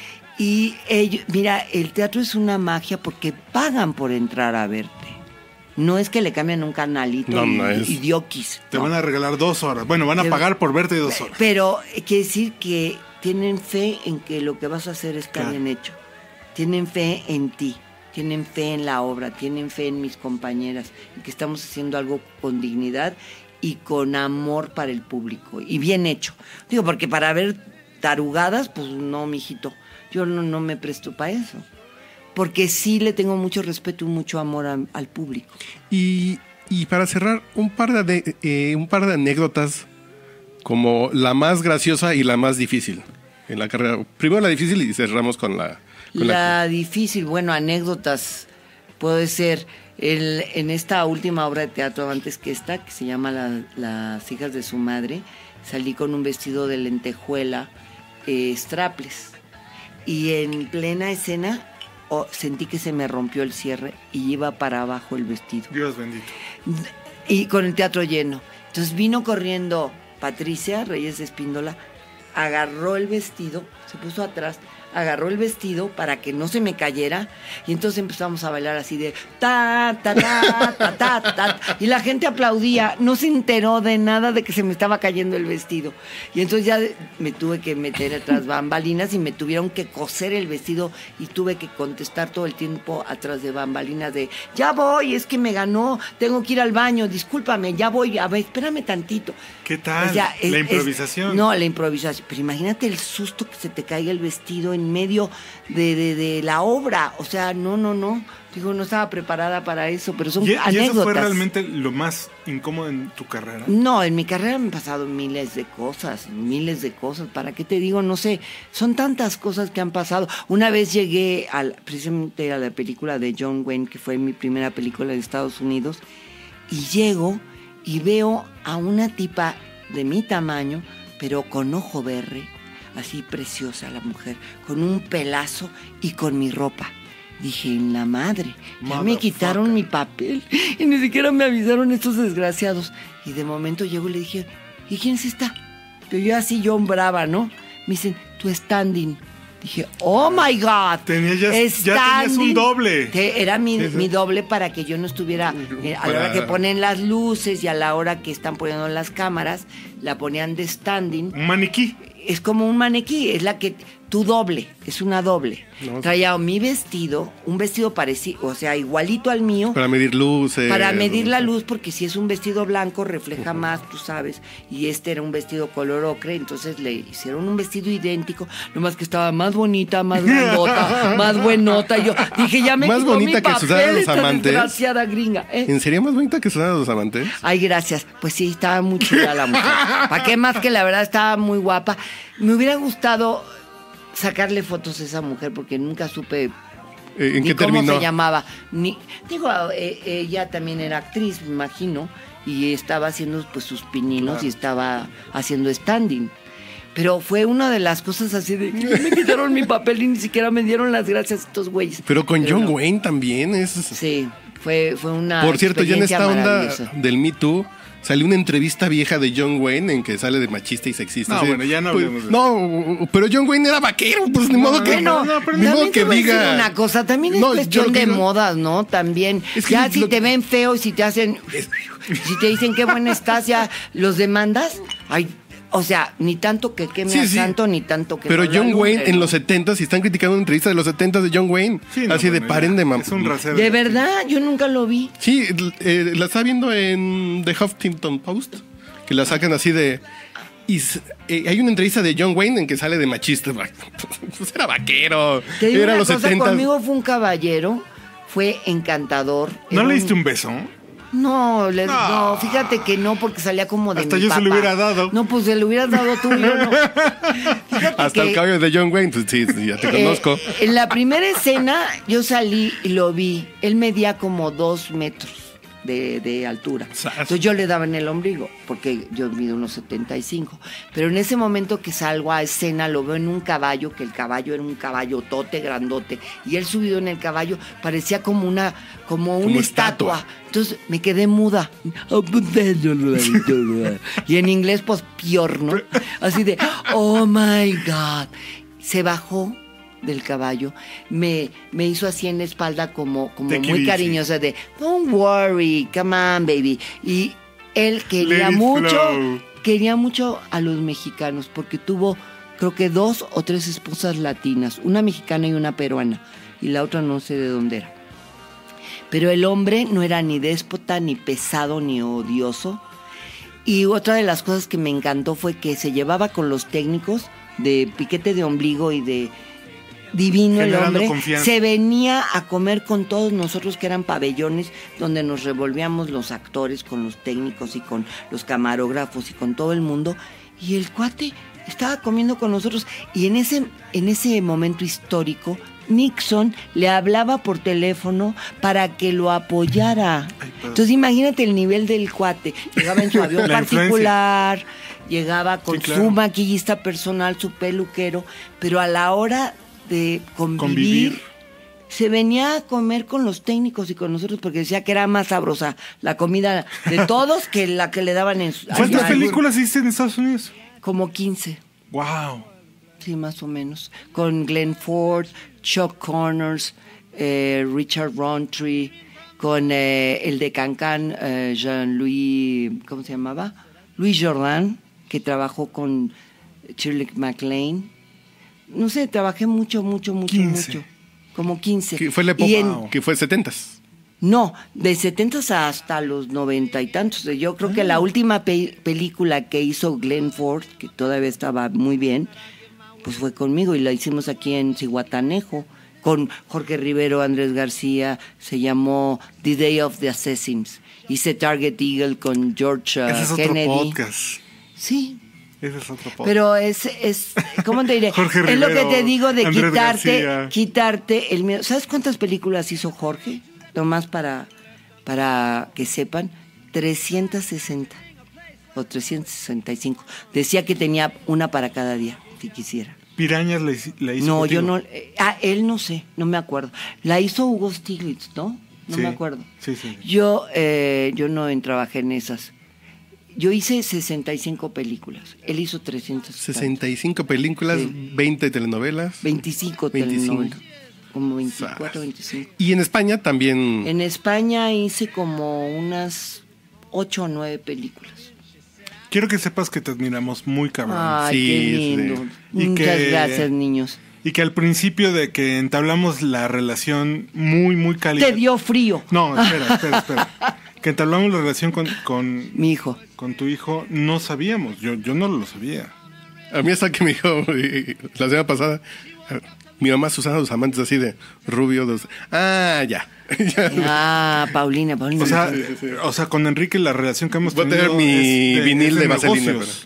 Y ellos, mira, el teatro es una magia porque pagan por entrar a verte. No es que le cambien un canalito No, y, no es. y dioquis. Te no. van a regalar dos horas. Bueno, van a Te- pagar por verte dos horas. Pero eh, quiere decir que tienen fe en que lo que vas a hacer está Claro. bien hecho. Tienen fe en ti, tienen fe en la obra, tienen fe en mis compañeras, en que estamos haciendo algo con dignidad y con amor para el público. Y bien hecho. Digo, porque para ver tarugadas, pues no, mijito. Yo no, no me presto para eso. Porque sí le tengo mucho respeto y mucho amor a- al público. Y, y para cerrar, un par, de, eh, un par de anécdotas como la más graciosa y la más difícil en la carrera. Primero la difícil y cerramos con la... Con La difícil, bueno, anécdotas, puede ser el, en esta última obra de teatro antes que esta, que se llama La- Las hijas de su madre, salí con un vestido de lentejuela, eh, strapless, y en plena escena oh, sentí que se me rompió el cierre y iba para abajo el vestido. Dios bendito. Y con el teatro lleno. Entonces vino corriendo Patricia Reyes de Espíndola, agarró el vestido, se puso atrás, agarró el vestido para que no se me cayera y entonces empezamos a bailar así de ta, ta, ta, ta, ta, ta, y la gente aplaudía, no se enteró de nada de que se me estaba cayendo el vestido. Y entonces ya me tuve que meter atrás bambalinas y me tuvieron que coser el vestido y tuve que contestar todo el tiempo atrás de bambalinas de ya voy, es que me ganó, tengo que ir al baño, discúlpame, ya voy, a ver, espérame tantito. ¿Qué tal? O sea, es- la es- improvisación. no, la improvisación. Pero imagínate el susto que se te caiga el vestido en medio de, de, de la obra. O sea, no, no, no. Digo, no estaba preparada para eso, pero son ¿Y, y anécdotas. eso fue realmente lo más incómodo en tu carrera? No, en mi carrera me han pasado miles de cosas, miles de cosas. ¿Para qué te digo? No sé, son tantas cosas que han pasado. Una vez llegué al, precisamente a la película de John Wayne, que fue mi primera película de Estados Unidos, y llego y veo a una tipa de mi tamaño, pero con ojo verde, así preciosa la mujer, con un pelazo y con mi ropa. Dije, en la madre, ya me quitaron mi papel y ni siquiera me avisaron estos desgraciados. Y de momento llego y le dije, ¿y quién es esta? Pero yo así, yo brava, ¿no? Me dicen, tu standing. Dije, oh my God. Tenías ya, ya tenías un doble. Que era mi, Sí, sí. mi doble para que yo no estuviera eh, a la hora que ponen las luces y a la hora que están poniendo las cámaras, la ponían de standing. Un maniquí. Es como un maniquí, es la que tu doble, es una doble. No. Traía mi vestido, un vestido parecido, o sea, igualito al mío. Para medir luces. Para medir la luz, porque si es un vestido blanco refleja más, tú sabes, y este era un vestido color ocre, entonces le hicieron un vestido idéntico, nomás que estaba más bonita, más grandota, más buenota, y yo dije, ya me Más quitó bonita mi que Susana papel, los esta Amantes. desgraciada gringa. ¿eh? ¿En serio más bonita que Susana de los Amantes? Ay, gracias. Pues sí, estaba muy chula la mujer. ¿Para qué más que la verdad estaba muy guapa? Me hubiera gustado sacarle fotos a esa mujer porque nunca supe Eh, ¿En ni qué cómo terminó? se llamaba. Ni, digo, eh, ella también era actriz, me imagino, y estaba haciendo pues sus pininos Claro. y estaba haciendo standing. Pero fue una de las cosas así de que me quitaron mi papel y ni siquiera me dieron las gracias a estos güeyes. Pero con Pero John no. Wayne también es... Sí, fue, fue una Por cierto, ya en experiencia esta onda maravillosa. del Me Too salió una entrevista vieja de John Wayne en que sale de machista y sexista. No, Así, bueno, ya no pues, hablemos de No, pero John Wayne era vaquero, pues ni modo que... Bueno, no, pero ni modo también que te voy a decir diga... una cosa, también es No, yo cuestión lo que de digo- modas, ¿no? También, Es que ya lo- si te ven feo y si te hacen, si te dicen qué buena estás, ya los demandas, ay, o sea, ni tanto que queme Sí, a sí. santo, ni tanto que Pero no la John alumbre, Wayne en ¿no? los setentas, y están criticando una entrevista de los setentas de John Wayne. Sí, no, así de bueno, paren ya. de mam... Es un rasero. De verdad, yo nunca lo vi. Sí, eh, la estaba viendo en The Huffington Post, que la sacan así de... Y s- eh, hay una entrevista de John Wayne en que sale de machista. Pues era vaquero. Te digo Era una los cosa, setentas. conmigo fue un caballero, fue encantador. ¿No Era le diste un beso? No, le- No. no, fíjate que no, porque salía como de Hasta mi yo se lo papá. hubiera dado. No, pues se lo hubieras dado tú, yo no. Fíjate Hasta que, el cabello de John Wayne, pues sí, sí, ya te eh, conozco. en la primera escena yo salí y lo vi. Él medía como dos metros de, de altura. Sas. Entonces yo le daba en el ombligo, porque yo mido unos setenta y cinco. Pero en ese momento que salgo a escena, lo veo en un caballo, que el caballo era un caballo tote, grandote. Y él subido en el caballo parecía como una, como una estatua. estatua. Entonces me quedé muda. Y en inglés, pues, pior, ¿no? Así de, oh my God. Se bajó del caballo, me, me hizo así en la espalda como, como Take it muy easy. cariñosa de don't worry, come on baby. Y él quería Let it mucho, flow. quería mucho a los mexicanos porque tuvo creo que dos o tres esposas latinas, una mexicana y una peruana, y la otra no sé de dónde era. Pero el hombre no era ni déspota, ni pesado, ni odioso. Y otra de las cosas que me encantó fue que se llevaba con los técnicos de piquete de ombligo y de divino el Generando hombre. confianza. Se venía a comer con todos nosotros que eran pabellones donde nos revolvíamos los actores con los técnicos y con los camarógrafos y con todo el mundo. Y el cuate estaba comiendo con nosotros. Y en ese, en ese momento histórico, Nixon le hablaba por teléfono para que lo apoyara. Entonces imagínate el nivel del cuate. Llegaba en su avión La particular, llegaba con Sí, claro. su maquillista personal, su peluquero, pero a la hora de convivir, Convivir. se venía a comer con los técnicos y con nosotros porque decía que era más sabrosa la comida de todos que la que le daban en su... ¿Cuántas allá. películas hiciste en Estados Unidos? Como quince. Wow. Sí, más o menos. Con Glenn Ford, Chuck Connors, eh, Richard Roundtree, con eh, el de Cancan, eh, Jean-Louis, ¿cómo se llamaba? Louis Jordan, que trabajó con Shirley MacLaine. No sé, trabajé mucho, mucho, mucho, quince. mucho. Como quince. Que fue la época Y en- que fue setentas. no, de setentas hasta los noventa y tantos. Yo creo que la última pe- película que hizo Glenn Ford, que todavía estaba muy bien, pues fue conmigo y la hicimos aquí en Zihuatanejo, con Jorge Rivero, Andrés García, se llamó The Day of the Assassins. Hice Target Eagle con George uh, Ese es otro Kennedy. podcast. Sí, Ese es otro podcast. pero es, es, ¿cómo te diré? Jorge es lo que Rivero, te digo de Andrés quitarte, García. quitarte el miedo. ¿Sabes cuántas películas hizo Jorge? Nomás para, para que sepan, trescientas sesenta o trescientas sesenta y cinco. Decía que tenía una para cada día, si quisiera. Pirañas la, hici- la hizo No, contigo. yo no. eh, ah, él no sé, no me acuerdo. La hizo Hugo Stiglitz, ¿no? No Sí, me acuerdo. Sí, sí. Yo, eh, yo no en- trabajé en esas. Yo hice sesenta y cinco películas. Él hizo trescientas. sesenta y cinco películas, Sí. veinte telenovelas. veinticinco veinticinco. telenovelas. Como veinticuatro, veinticinco. Y en España también. En España hice como unas ocho o nueve películas. Quiero que sepas que te admiramos muy cabrón. Ay, sí, qué sí. lindo. Y Muchas que- gracias, niños. Y que al principio de que entablamos la relación muy, muy cálida. Te dio frío. No, espera, espera, espera. Que entablamos la relación con, con, Mi hijo. con tu hijo, no sabíamos. Yo, yo no lo sabía. A mí hasta que me dijo eh, la semana pasada, eh, mi mamá Susana, los amantes así de rubio. Dos, ah, ya. Ya. Ah, Paulina, Paulina. O sea, Sí, sí, sí. o sea, con Enrique la relación que hemos Voy a tenido tener mi es vinil es de vaselina, negocios.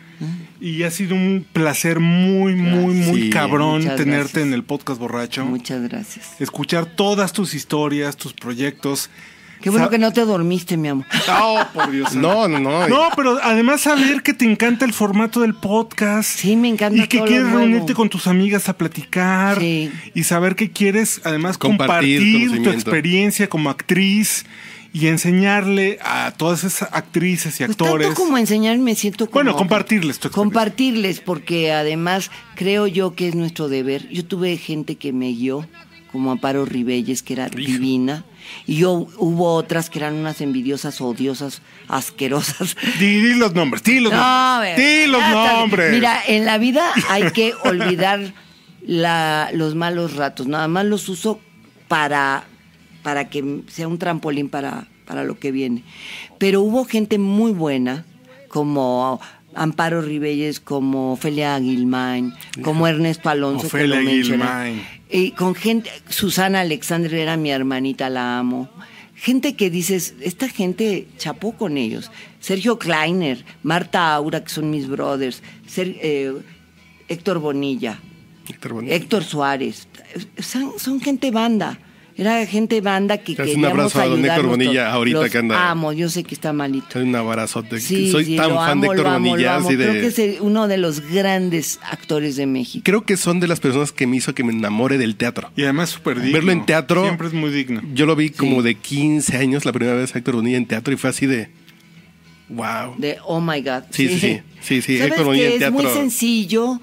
Y ha sido un placer muy, muy, muy Sí. cabrón Muchas tenerte gracias. en el podcast borracho. Muchas gracias. Escuchar todas tus historias, tus proyectos. Qué bueno Sa- que no te dormiste, mi amor. Oh, por Dios. No, no, no. No, pero además saber que te encanta el formato del podcast. Sí, me encanta Y que todo lo quieres nuevo. reunirte con tus amigas a platicar. Sí. Y saber que quieres además Compartir compartir, tu conocimiento. experiencia como actriz y enseñarle a todas esas actrices y Pues actores. tanto como enseñar, me siento como... Bueno, compartirles tu experiencia. Compartirles, porque además creo yo que es nuestro deber. Yo tuve gente que me guió, como Amparo Ribelles, que era divina, y yo hubo otras que eran unas envidiosas, odiosas, asquerosas. Di, di los nombres, di los No, a nombres. ver, Di los ya está. nombres. Mira, en la vida hay que olvidar la, los malos ratos. Nada más los uso para, para que sea un trampolín para, para lo que viene. Pero hubo gente muy buena, como Amparo Ribelles, como Ofelia Guilmain, como Ernesto Alonso, Ofelia que lo mencioné. Guilmain. Y con gente, Susana Alexander era mi hermanita, la amo. Gente que dices, esta gente chapó con ellos. Sergio Kleiner, Marta Aura, que son mis brothers, Ser- eh, Héctor Bonilla, Héctor Bonilla. Héctor Suárez. Son, son gente banda. Era gente banda que Te hace un queríamos abrazo a don Héctor ayudarnos Bonilla todos. ahorita Los que anda- amo, yo sé que está malito. Un abrazote. Sí, Soy sí, tan lo fan amo, de Héctor lo amo, Bonilla. lo amo. así de- Creo que es uno de los grandes actores de México. Creo que son de las personas que me hizo que me enamore del teatro. Y además súper digno. Verlo en teatro. Siempre es muy digno. Yo lo vi como de quince años la primera vez a Héctor Bonilla en teatro y fue así de. Wow. De oh my God. Sí, sí, sí. Sí, sí, ¿Sabes Héctor Bonilla qué? en Es muy teatro. sencillo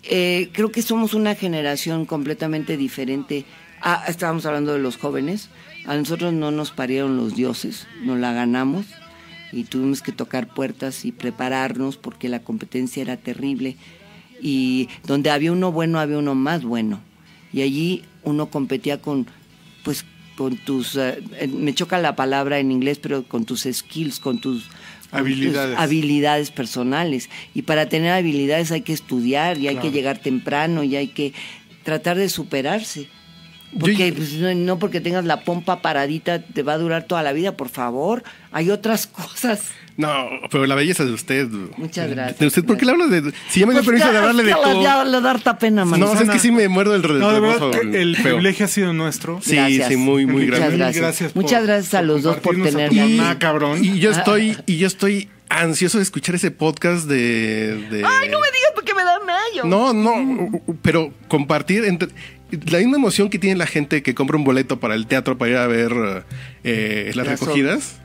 eh, creo que somos una generación completamente diferente. Ah, estábamos hablando de los jóvenes. A nosotros no nos parieron los dioses, nos la ganamos y tuvimos que tocar puertas y prepararnos porque la competencia era terrible. Y donde había uno bueno, había uno más bueno. Y allí uno competía con, pues, con tus, uh, me choca la palabra en inglés, pero con tus skills, con tus habilidades, tus habilidades personales. Y para tener habilidades hay que estudiar y hay claro. que llegar temprano y hay que tratar de superarse. Porque Yo, pues, no, no porque tengas la pompa paradita te va a durar toda la vida, por favor. Hay otras cosas. No, pero la belleza de usted. Muchas gracias. ¿De usted por qué le hablas de...? Si ya me dio Pues permiso que- de hablarle de es que todo. Ya le da harta pena, No, o sea, es que sí me muerdo el No, de verdad, rebufo que el feo. privilegio ha sido nuestro. Sí, Gracias. sí, muy, muy Muchas grande. gracias. Gracias por- Muchas gracias a por los dos por compartirnos a tener tu Y, mamá, cabrón. y yo estoy, y yo estoy ansioso de escuchar ese podcast de... de... Ay, no me digas porque me da mayo. No, no, pero compartir entre, la misma emoción que tiene la gente que compra un boleto para el teatro para ir a ver eh, las Las recogidas.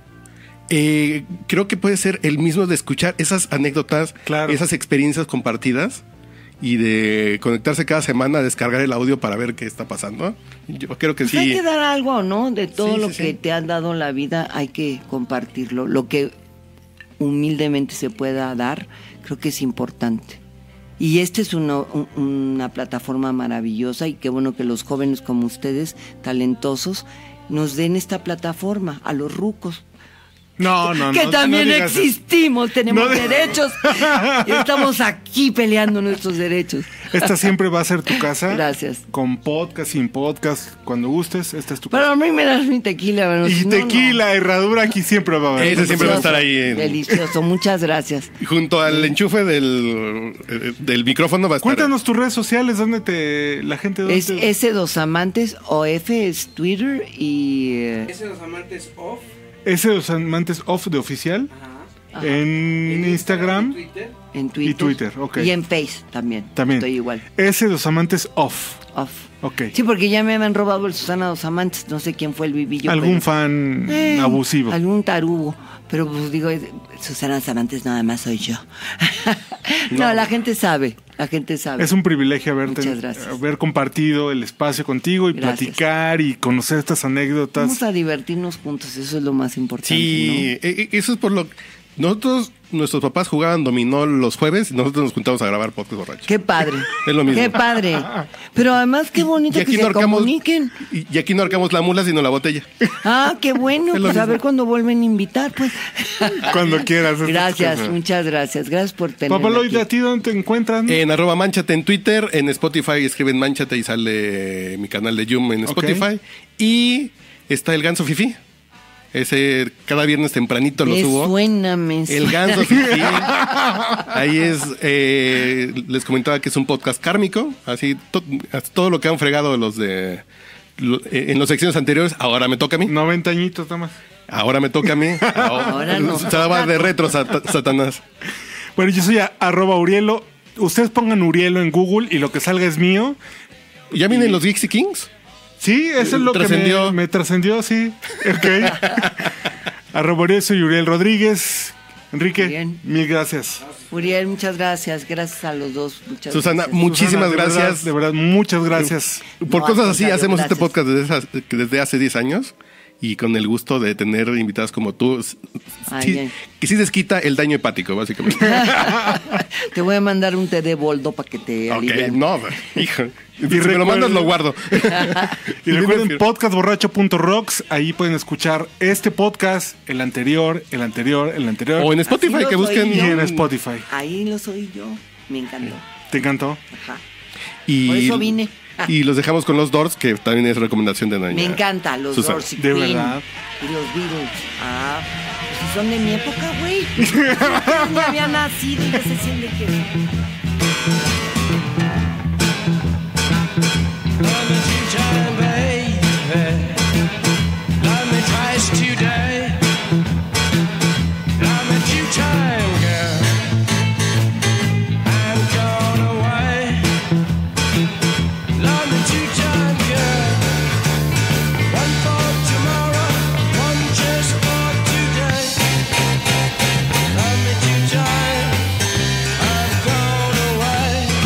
Eh, creo que puede ser el mismo de escuchar esas anécdotas, Claro. esas experiencias compartidas y de conectarse cada semana a descargar el audio para ver qué está pasando. Yo creo que Pues sí. hay que dar algo, ¿no? De todo Sí, lo sí, que sí. te han dado en la vida hay que compartirlo. Lo que humildemente se pueda dar, creo que es importante. Y esta es una, un- una plataforma maravillosa y qué bueno que los jóvenes como ustedes, talentosos, nos den esta plataforma a los rucos. No, no, no. que no también digas eso. existimos, tenemos No de- derechos. Y estamos aquí peleando nuestros derechos. Esta siempre va a ser tu casa. Gracias. Con podcast, sin podcast, cuando gustes, esta es tu Pero casa. a mí me das mi tequila. Pero Y si no, tequila, herradura, aquí siempre va a haber. Ese siempre va a estar ahí en- Delicioso, muchas gracias. Junto al enchufe del, eh, del micrófono va a estar. Cuéntanos tus redes sociales, donde te la gente... dónde Es te- ese dos amantes o F es Twitter y... eh, Ese Los Amantes Off. Ese Dos Amantes Off de oficial. Ajá. En Instagram. Twitter. en Twitter. Y Twitter, ok. Y en Face también. También. Estoy igual. Ese Dos Amantes Off. Off. Ok. Sí, porque ya me han robado el Susana Dos Amantes. No sé quién fue el vivillo. Algún pero- fan Eh, abusivo. Algún tarugo. Pero pues digo, eh, Susana Dos Amantes nada más soy yo. no, la gente sabe. La gente sabe. Es un privilegio haberte, Muchas gracias. haber compartido el espacio contigo y Gracias. platicar y conocer estas anécdotas. Vamos a divertirnos juntos. Eso es lo más importante. Sí, eh, eh, eso es por lo nosotros, nuestros papás jugaban dominó los jueves y nosotros nos juntamos a grabar podcast borrachos. Qué padre. Es lo mismo. Qué padre. Pero además qué bonito Y aquí que no se ahorcamos- comuniquen. Y, y aquí no arcamos la mula, sino la botella. Ah, qué bueno. Es lo Pues a mismo. ver cuándo vuelven a invitar, pues. Cuando quieras. Esta es tu Gracias, casa. muchas gracias. Gracias por tenerme Papaloide, ¿a aquí. ti dónde te encuentran? En arroba manchate en Twitter, en Spotify escriben manchate y sale mi canal de Yum en Ok. Spotify. Y está el Ganso Fifi. Ese cada viernes tempranito lo Me subo. suena, me El suena. Ganso Fifi. Ahí es, eh, les comentaba que es un podcast kármico. Así, to- todo lo que han fregado los de lo- eh, en las secciones anteriores, ahora me toca a mí. noventa añitos nada más. Ahora me toca a mí. Ahora no. Se va de retro, sat- Satanás. Bueno, yo soy a- arroba Urielo. Ustedes pongan Urielo en Google y lo que salga es mío. ¿Ya vienen los Geeksy Kings? Sí, eso es lo Trascendió. que me, me trascendió, sí. Ok. Arroba Uriel, soy Uriel Rodríguez. Enrique, Bien. mil gracias. Uriel, muchas gracias. Gracias a los dos. Muchas Susana, gracias. muchísimas Susana, de gracias. verdad, de verdad, muchas gracias. Por No, cosas al así contrario, hacemos este gracias. podcast desde, esas- desde hace diez años y con el gusto de tener invitadas como tú, s- Ay, sí- bien. que sí desquita el daño hepático, básicamente. Te voy a mandar un té de boldo para que te Ok, alivien. no, hijo. Si me recuerden- lo mandas, lo guardo. Y recuerden podcast borracho punto rocks, ahí pueden escuchar este podcast, el anterior, el anterior, el anterior. O en Spotify, Así lo que soy busquen. y yo. en Spotify. Ahí lo soy yo. Me encantó. ¿Te encantó? Ajá. Y, Por eso vine. y los dejamos con los Doors, que también es recomendación de Naña. Me encanta los Susana. Doors y De Queen verdad. y los Beatles. Ah, pues si son de mi época, güey. Yo ni había nacido y ya se siente que... Love me two time, baby. Love me twice today. Love me two time, girl. I'm gone away. Love me two time, girl. One for tomorrow, one just for today. Love me two time. I'm gone away.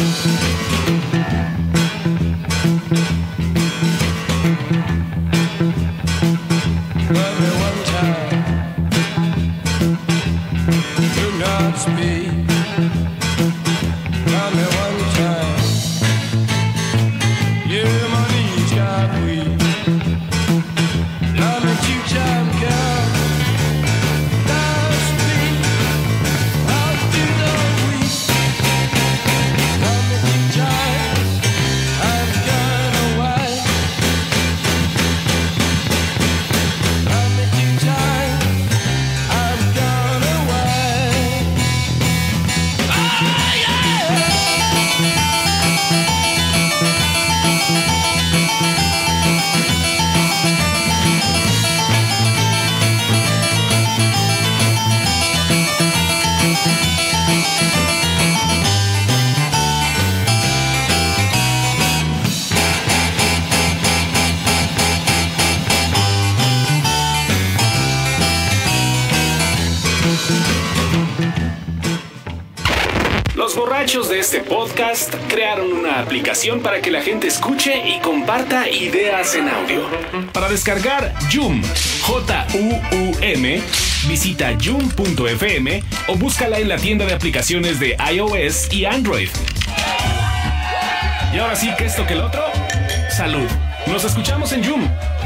borrachos de este podcast crearon una aplicación para que la gente escuche y comparta ideas en audio. Para descargar Joom, J U U M, visita joom punto f m o búscala en la tienda de aplicaciones de iOS y Android. Y ahora sí que esto que el otro, salud. Nos escuchamos en Joom.